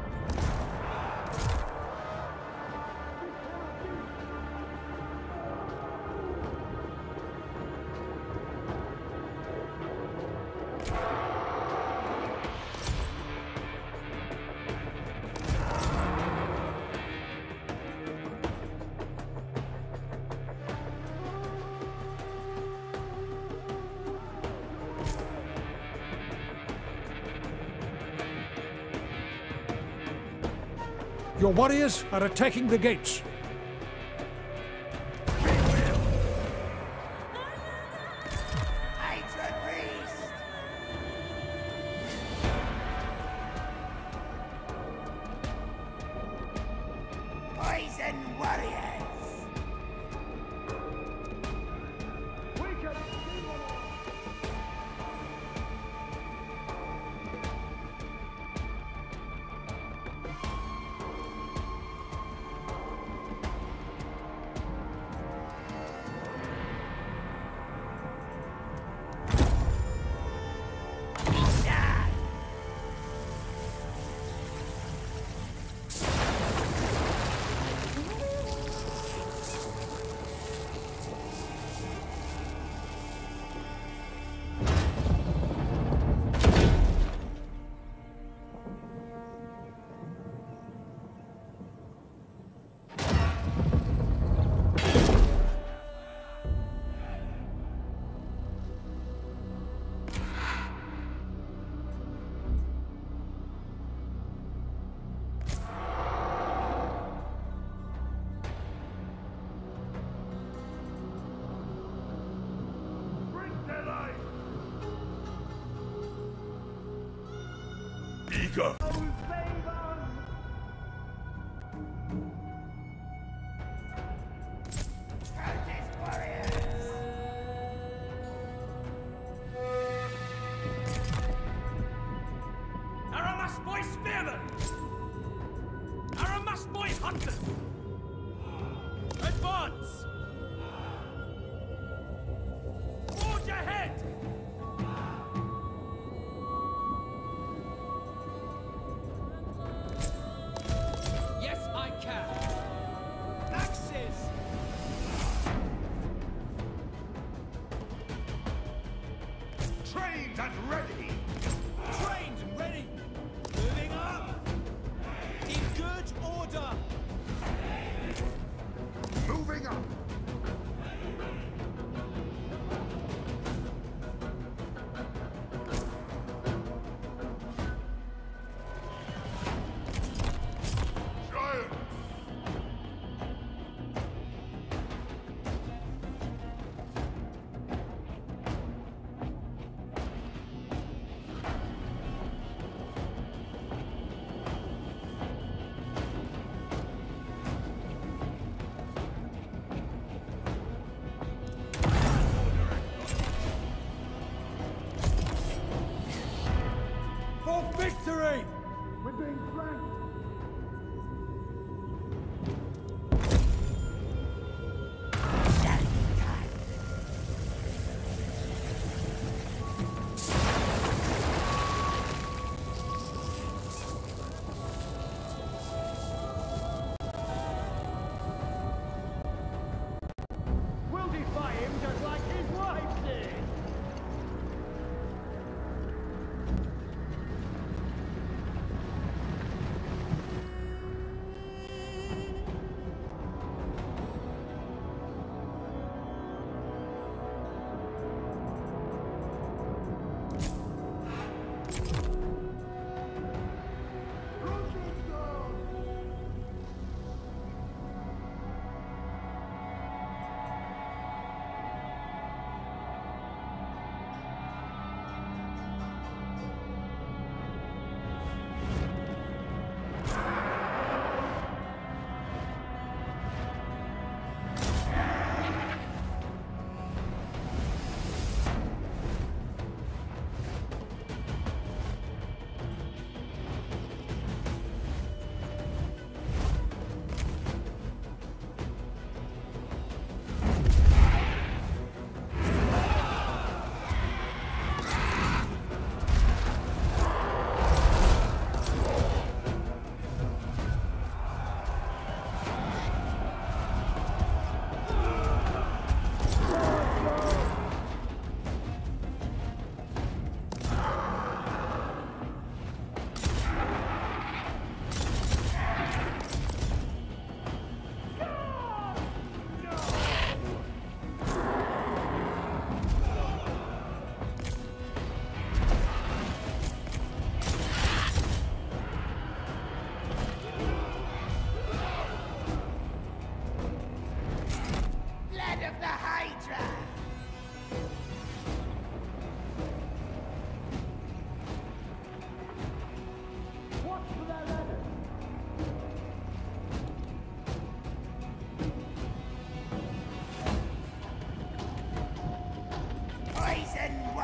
Your warriors are attacking the gates. Hydra Priest! Poison warriors! Eager! Curtis warriors! Aramasboy spearmen! Aramasboy hunters! Advance! Forge ahead! Yes, I can. Axes! Trained and ready! Trained and ready! Moving up! In good order! Moving up! Giants!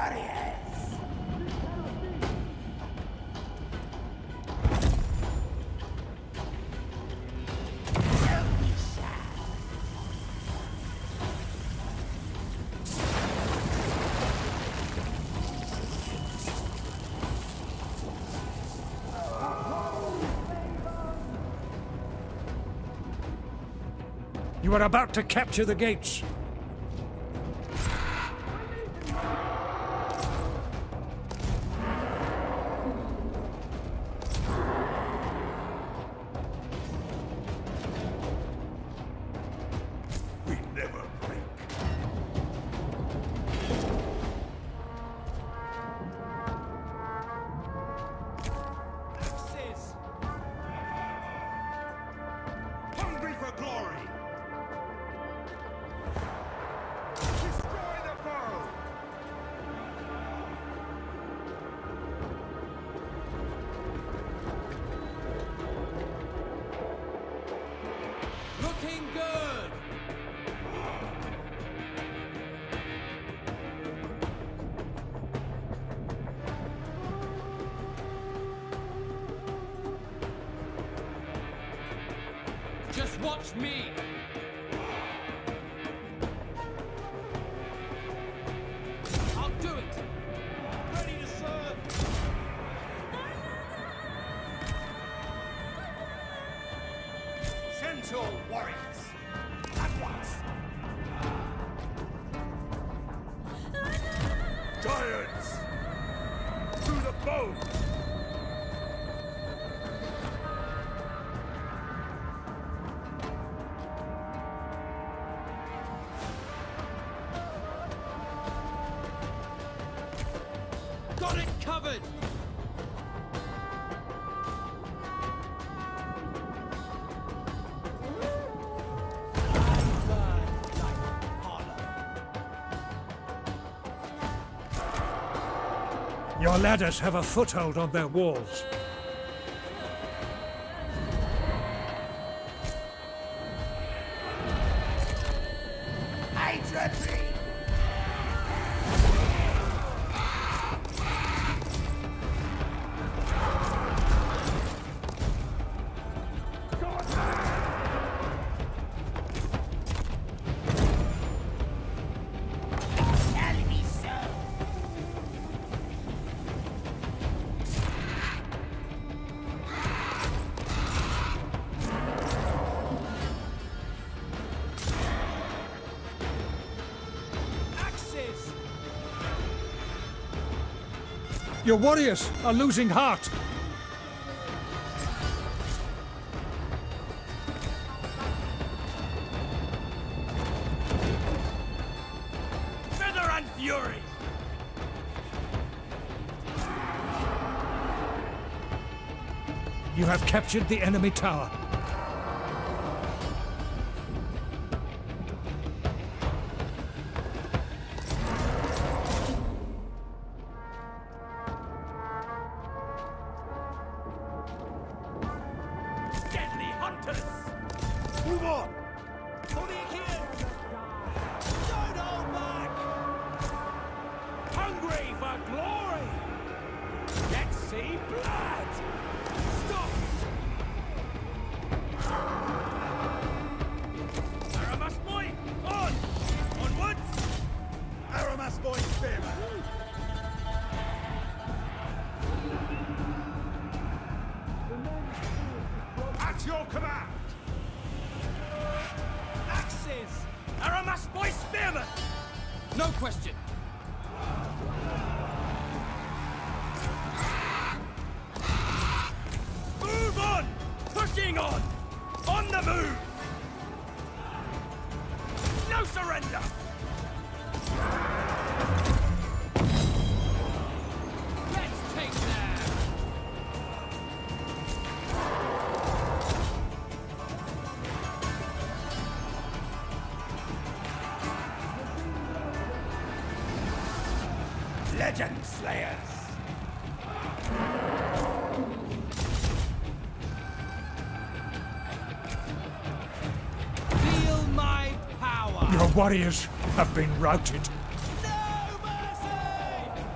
warriors! So we shall. You are about to capture the gates. We never break. Axes! Hungry for glory! Destroy the foe! Looking good! Just watch me! I'll do it! Ready to serve! Send your warriors! At once! Giants! To the bone! Got it covered! Your ladders have a foothold on their walls. Hydra tree! Tell me so! Axes! Your warriors are losing heart. Feather and fury! You have captured the enemy tower. Deadly hunters! Move on! Hold it here! Don't hold back! Hungry for glory! Let's see blood! Stop! Aramas boy! On! Onwards! Aramas boy spearman! At your command! Axes! Aramas boy spearman! No question! Move on! Pushing on! On the move! No surrender! Let's take that! Legend Slayers! Feel my power! Your warriors have been routed. No mercy!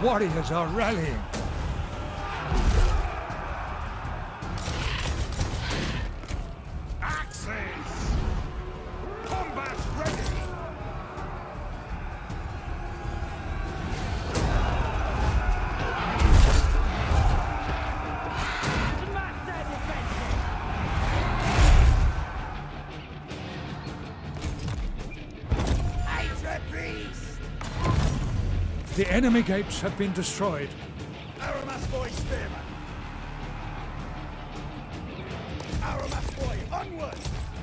warriors are rallying. Axes! Combat ready! The enemy gates have been destroyed. Aramas boy spearman! Aramas boy, onward!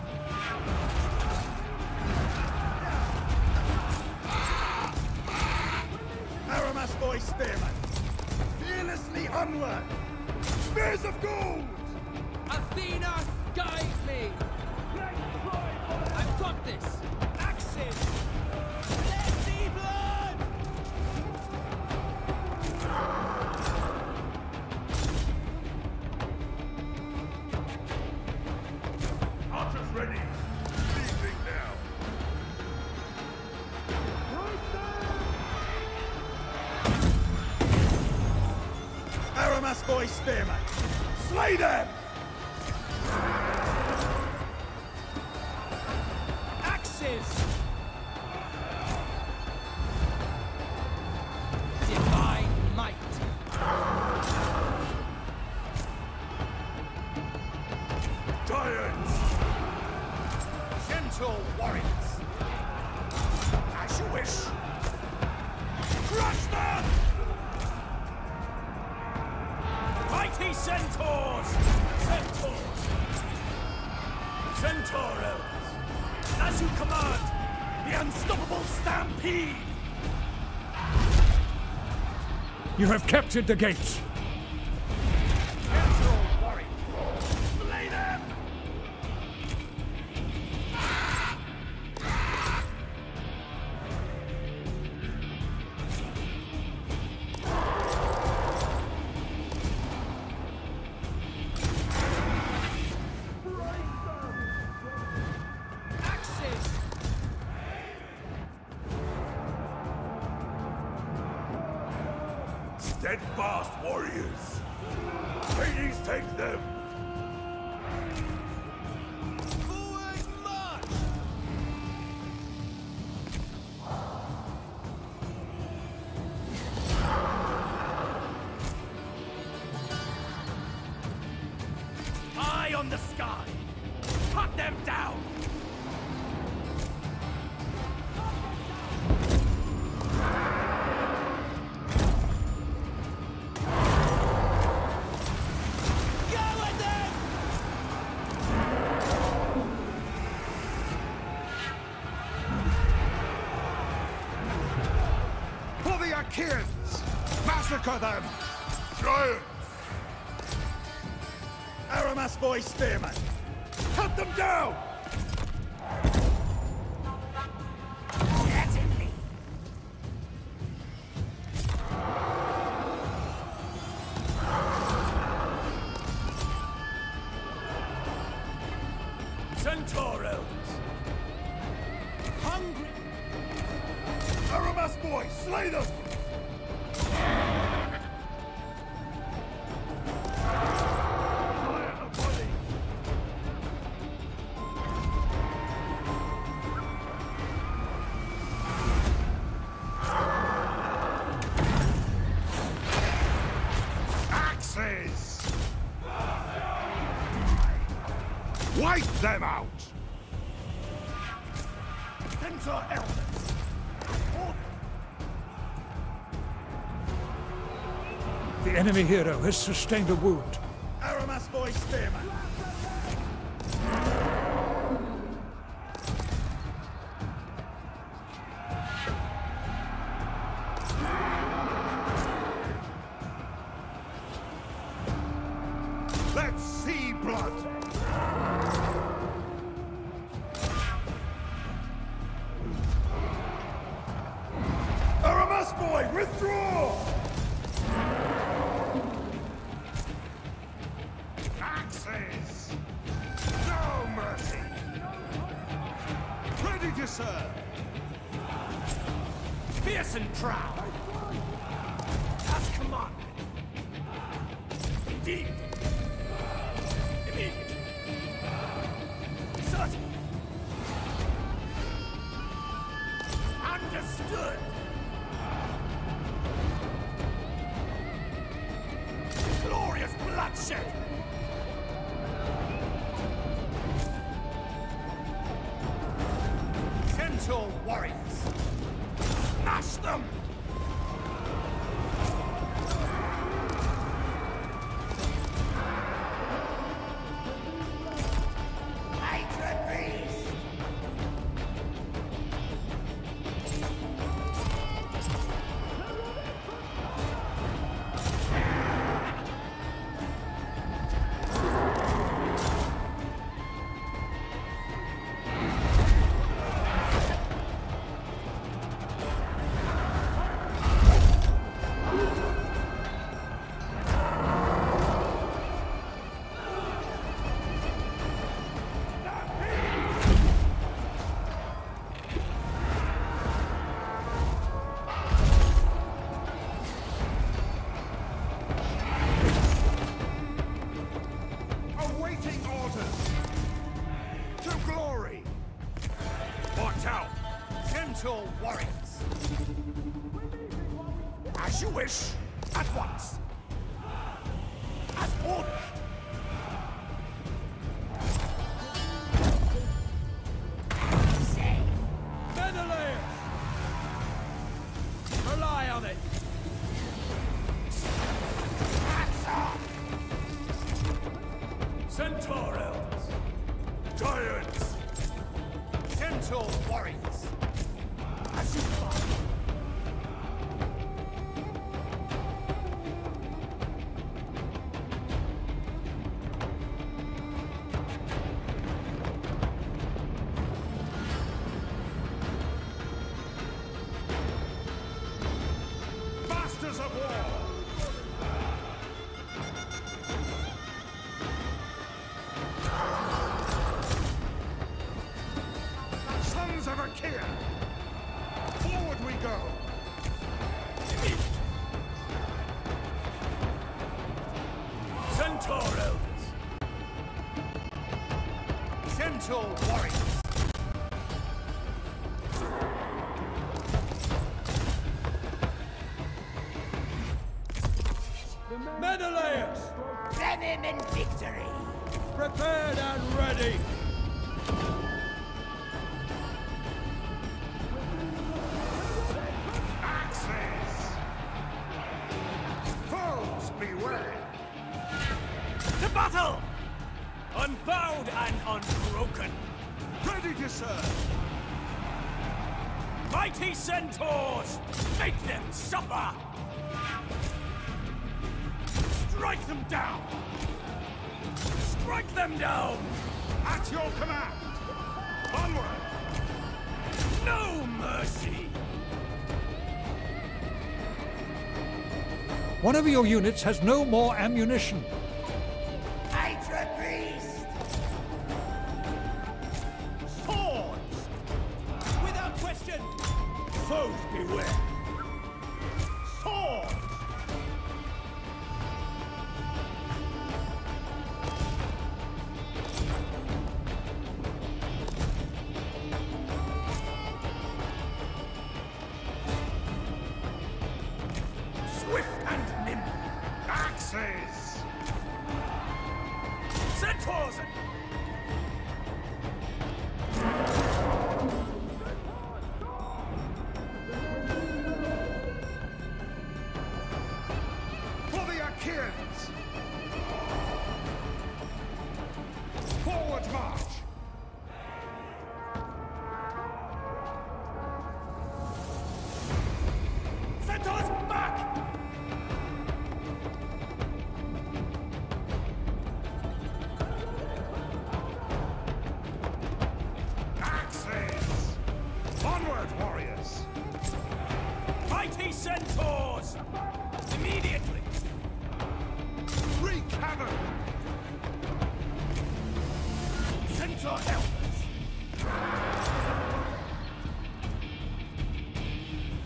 Aramas boy spearman! Fearlessly onward! Spears of gold! Athena, guide me! I've got this! Axes! Let's see blood! Archers ready! Leaving now! Aramas boy spearman! Slay them! Axes! Divine might! Giants! Gentle warriors! As you wish! Crush them! Mighty centaurs! Centaurs! Centaur elders! As you command! The unstoppable stampede! You have captured the gates. Gentle warriors! Slay them! Axes! Steadfast warriors! Hades take them! Forward march! Eye on the sky! Cut them down! Go at them! For the Achaeans! Massacre them! Giants! Aramas boy spearman! Cut them down! Certainly. Centaur elders! Hungry! Aramas boy, slay them! Fire the body! Axes! Wipe them out! Centaur elders! The enemy hero has sustained a wound. Aramas boy spearman! Let's see blood! Aramas boy, withdraw! Axes! No mercy! Ready to serve! Fierce and proud! Indeed. Immediately. Certainly. Understood. Glorious bloodshed. Centaur warriors. Smash them. Warriors. As you wish, at once. As ordered. Menelaus! Rely on it! Centaur elves. Giants. Centaur warriors. As you find. Masters of war! Sons of Achaea! Forward we go! Centaur elders. Centaur warriors. Menelaus! Venom and victory! Prepared and ready! Axes! Foes beware! To battle! Unbowed and unbroken. Ready to serve! Mighty centaurs! Make them suffer! Strike them down! Strike them down! At your command! Onward! No mercy! One of your units has no more ammunition. Hydra Priest! Swords! Without question! Foes beware! Swords! Swift and nimble! Axes! Centaurs! For the Achaeans! Forward march! Centaurs back! Axes! Onward, warriors! Mighty centaurs! Immediately! Wreak havoc! Centaur elders!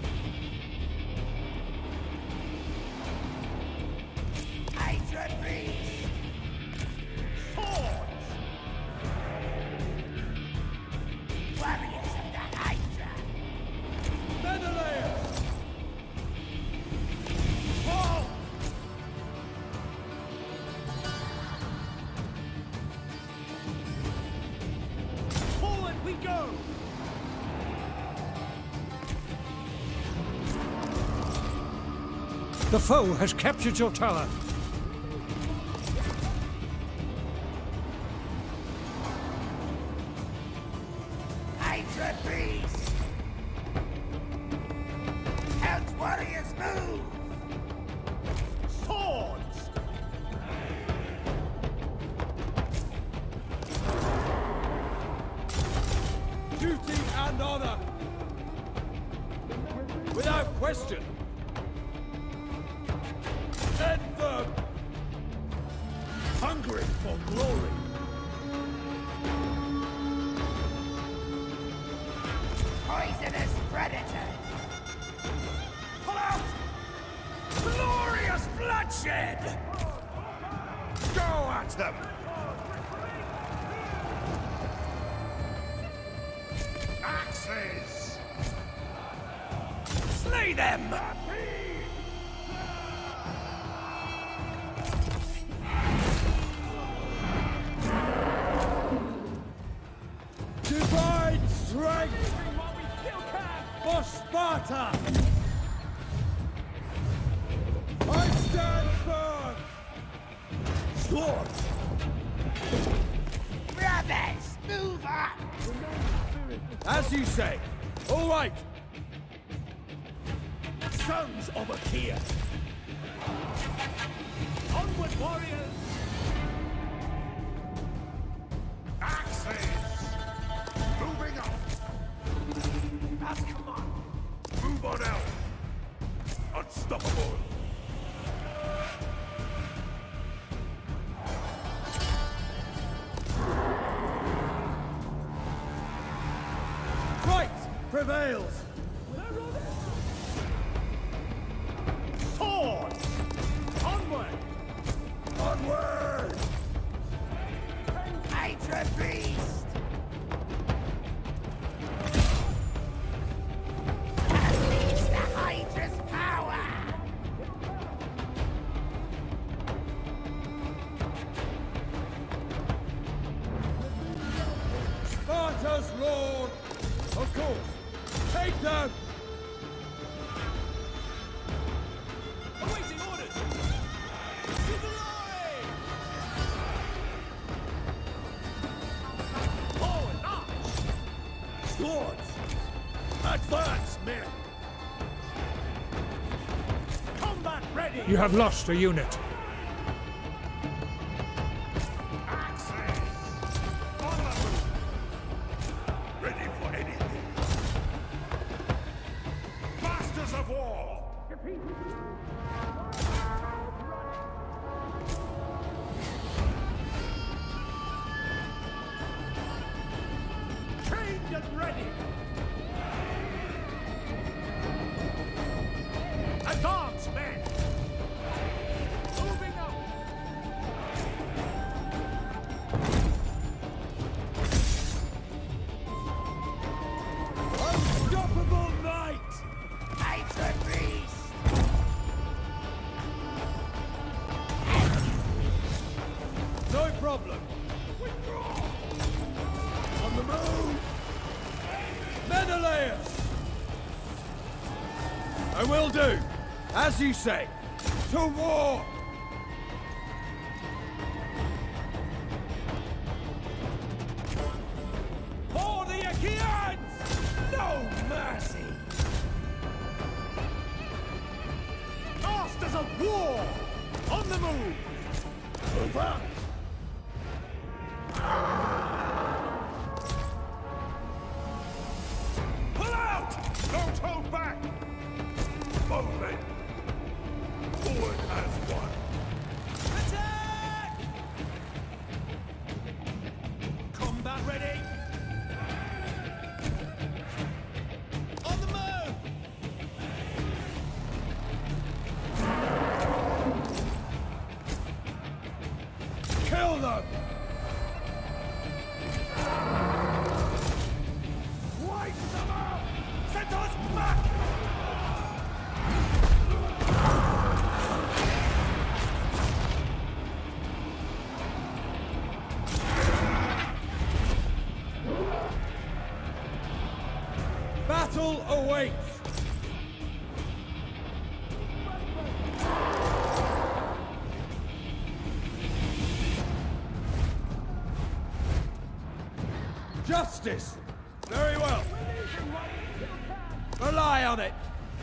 Hydra Priest! The foe has captured your tower. Hydra beast! Count warriors move! Swords! Duty and honor! Without question! End them! Hungry for glory! Poisonous predators! Pull out! Glorious bloodshed! Go at them! Axes! Slay them! Divine strength! For Sparta! I stand firm! Sword! Brothers, move up! As you say. All right. Sons of Achaea. Onward, warriors! Axes! Moving up! As command. Move on out! Unstoppable! Right prevails! Swords! Onward! Onward! Hydra beast! Unleash the Hydra's power! Sparta's lord! Of course! Take them! Awaiting orders. To glory! Forward, march! Swords! Advance, men! Combat ready! You have lost a unit. Axes! On the move! Ready for anything! Masters of war! Trained and ready! Advance, men! Moving up! Unstoppable knight! Hydra beast! No problem! On the move! Menelaus! I will do. As you say. To war! For the Achaeans! No mercy! Masters of war! On the move! Over! Pull out! Don't hold back! Both men! Forward as one! Attack! Combat ready! On the move! Kill them! Wipe them out! Set us back! Battle awaits! Justice! Very well. Rely on it.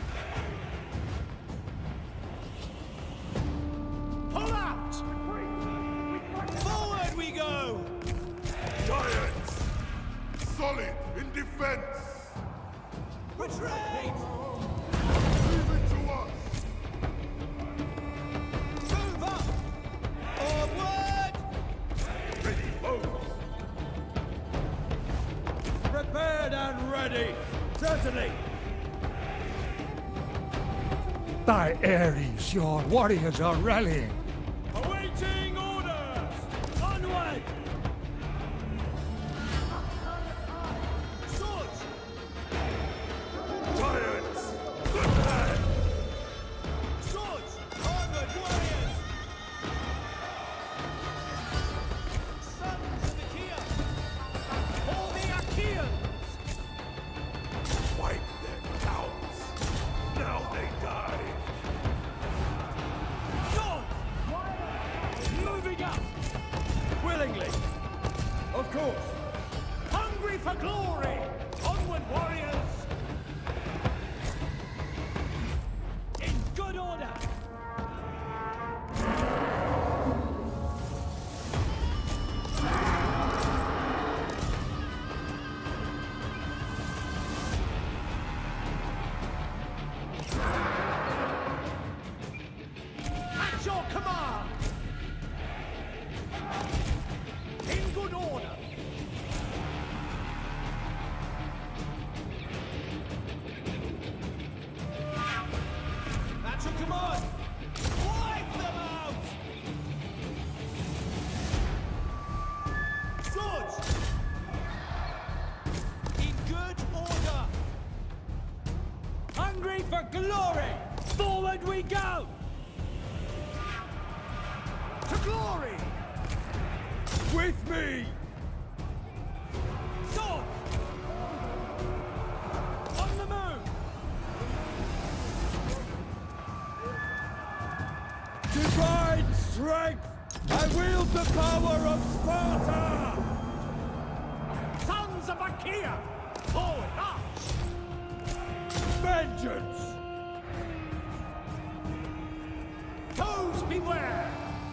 Pull out! Forward we go! Giants! Solid in defense! Retreat! Leave it to us! Move up! Forward! Ready, foes! Prepared and ready. Certainly. Thy Ares, your warriors are rallying. Awaiting orders! Onward! Swords! Giants! Good plan! Swords! Onward, warriors! Sons of Achaea! For the Achaeans! Wipe their counts! Now they die! Swords! Moving up! Willingly. Of course. Hungry for glory! Onward, warriors! In good order! At your command! In good order! At your command! Wipe them out! Swords! In good order! Hungry for glory! Forward we go! To glory! With me! Sword! On the move! Divine strength! I wield the power of Sparta! Sons of Achaea! Forward, march! Vengeance! Foes beware!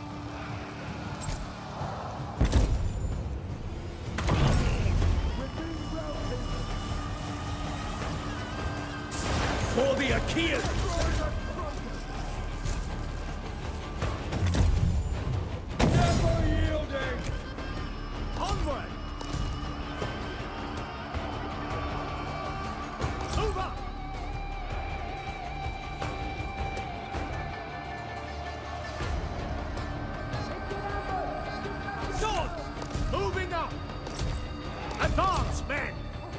For the Achaeans! Never yielding! Onward! Move up! Swords! Moving up! Advance, men!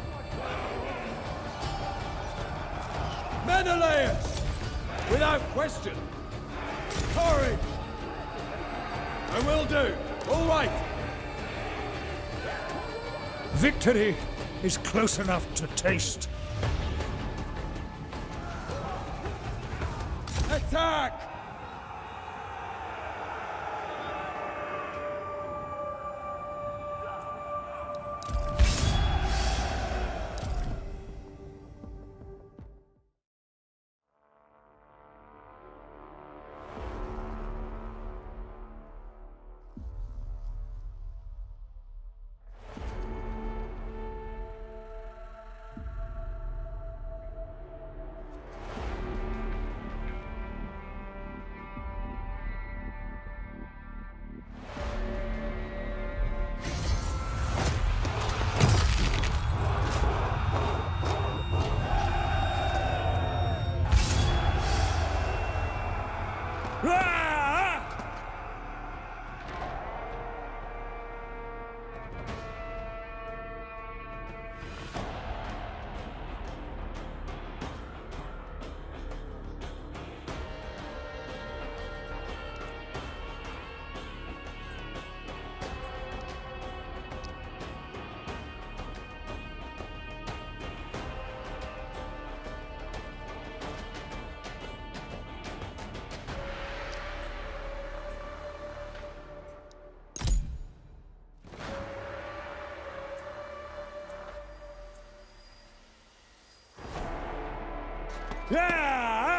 Menelaus! Without question! Courage! I will do! All right! Victory is close enough to taste. Attack! Ah!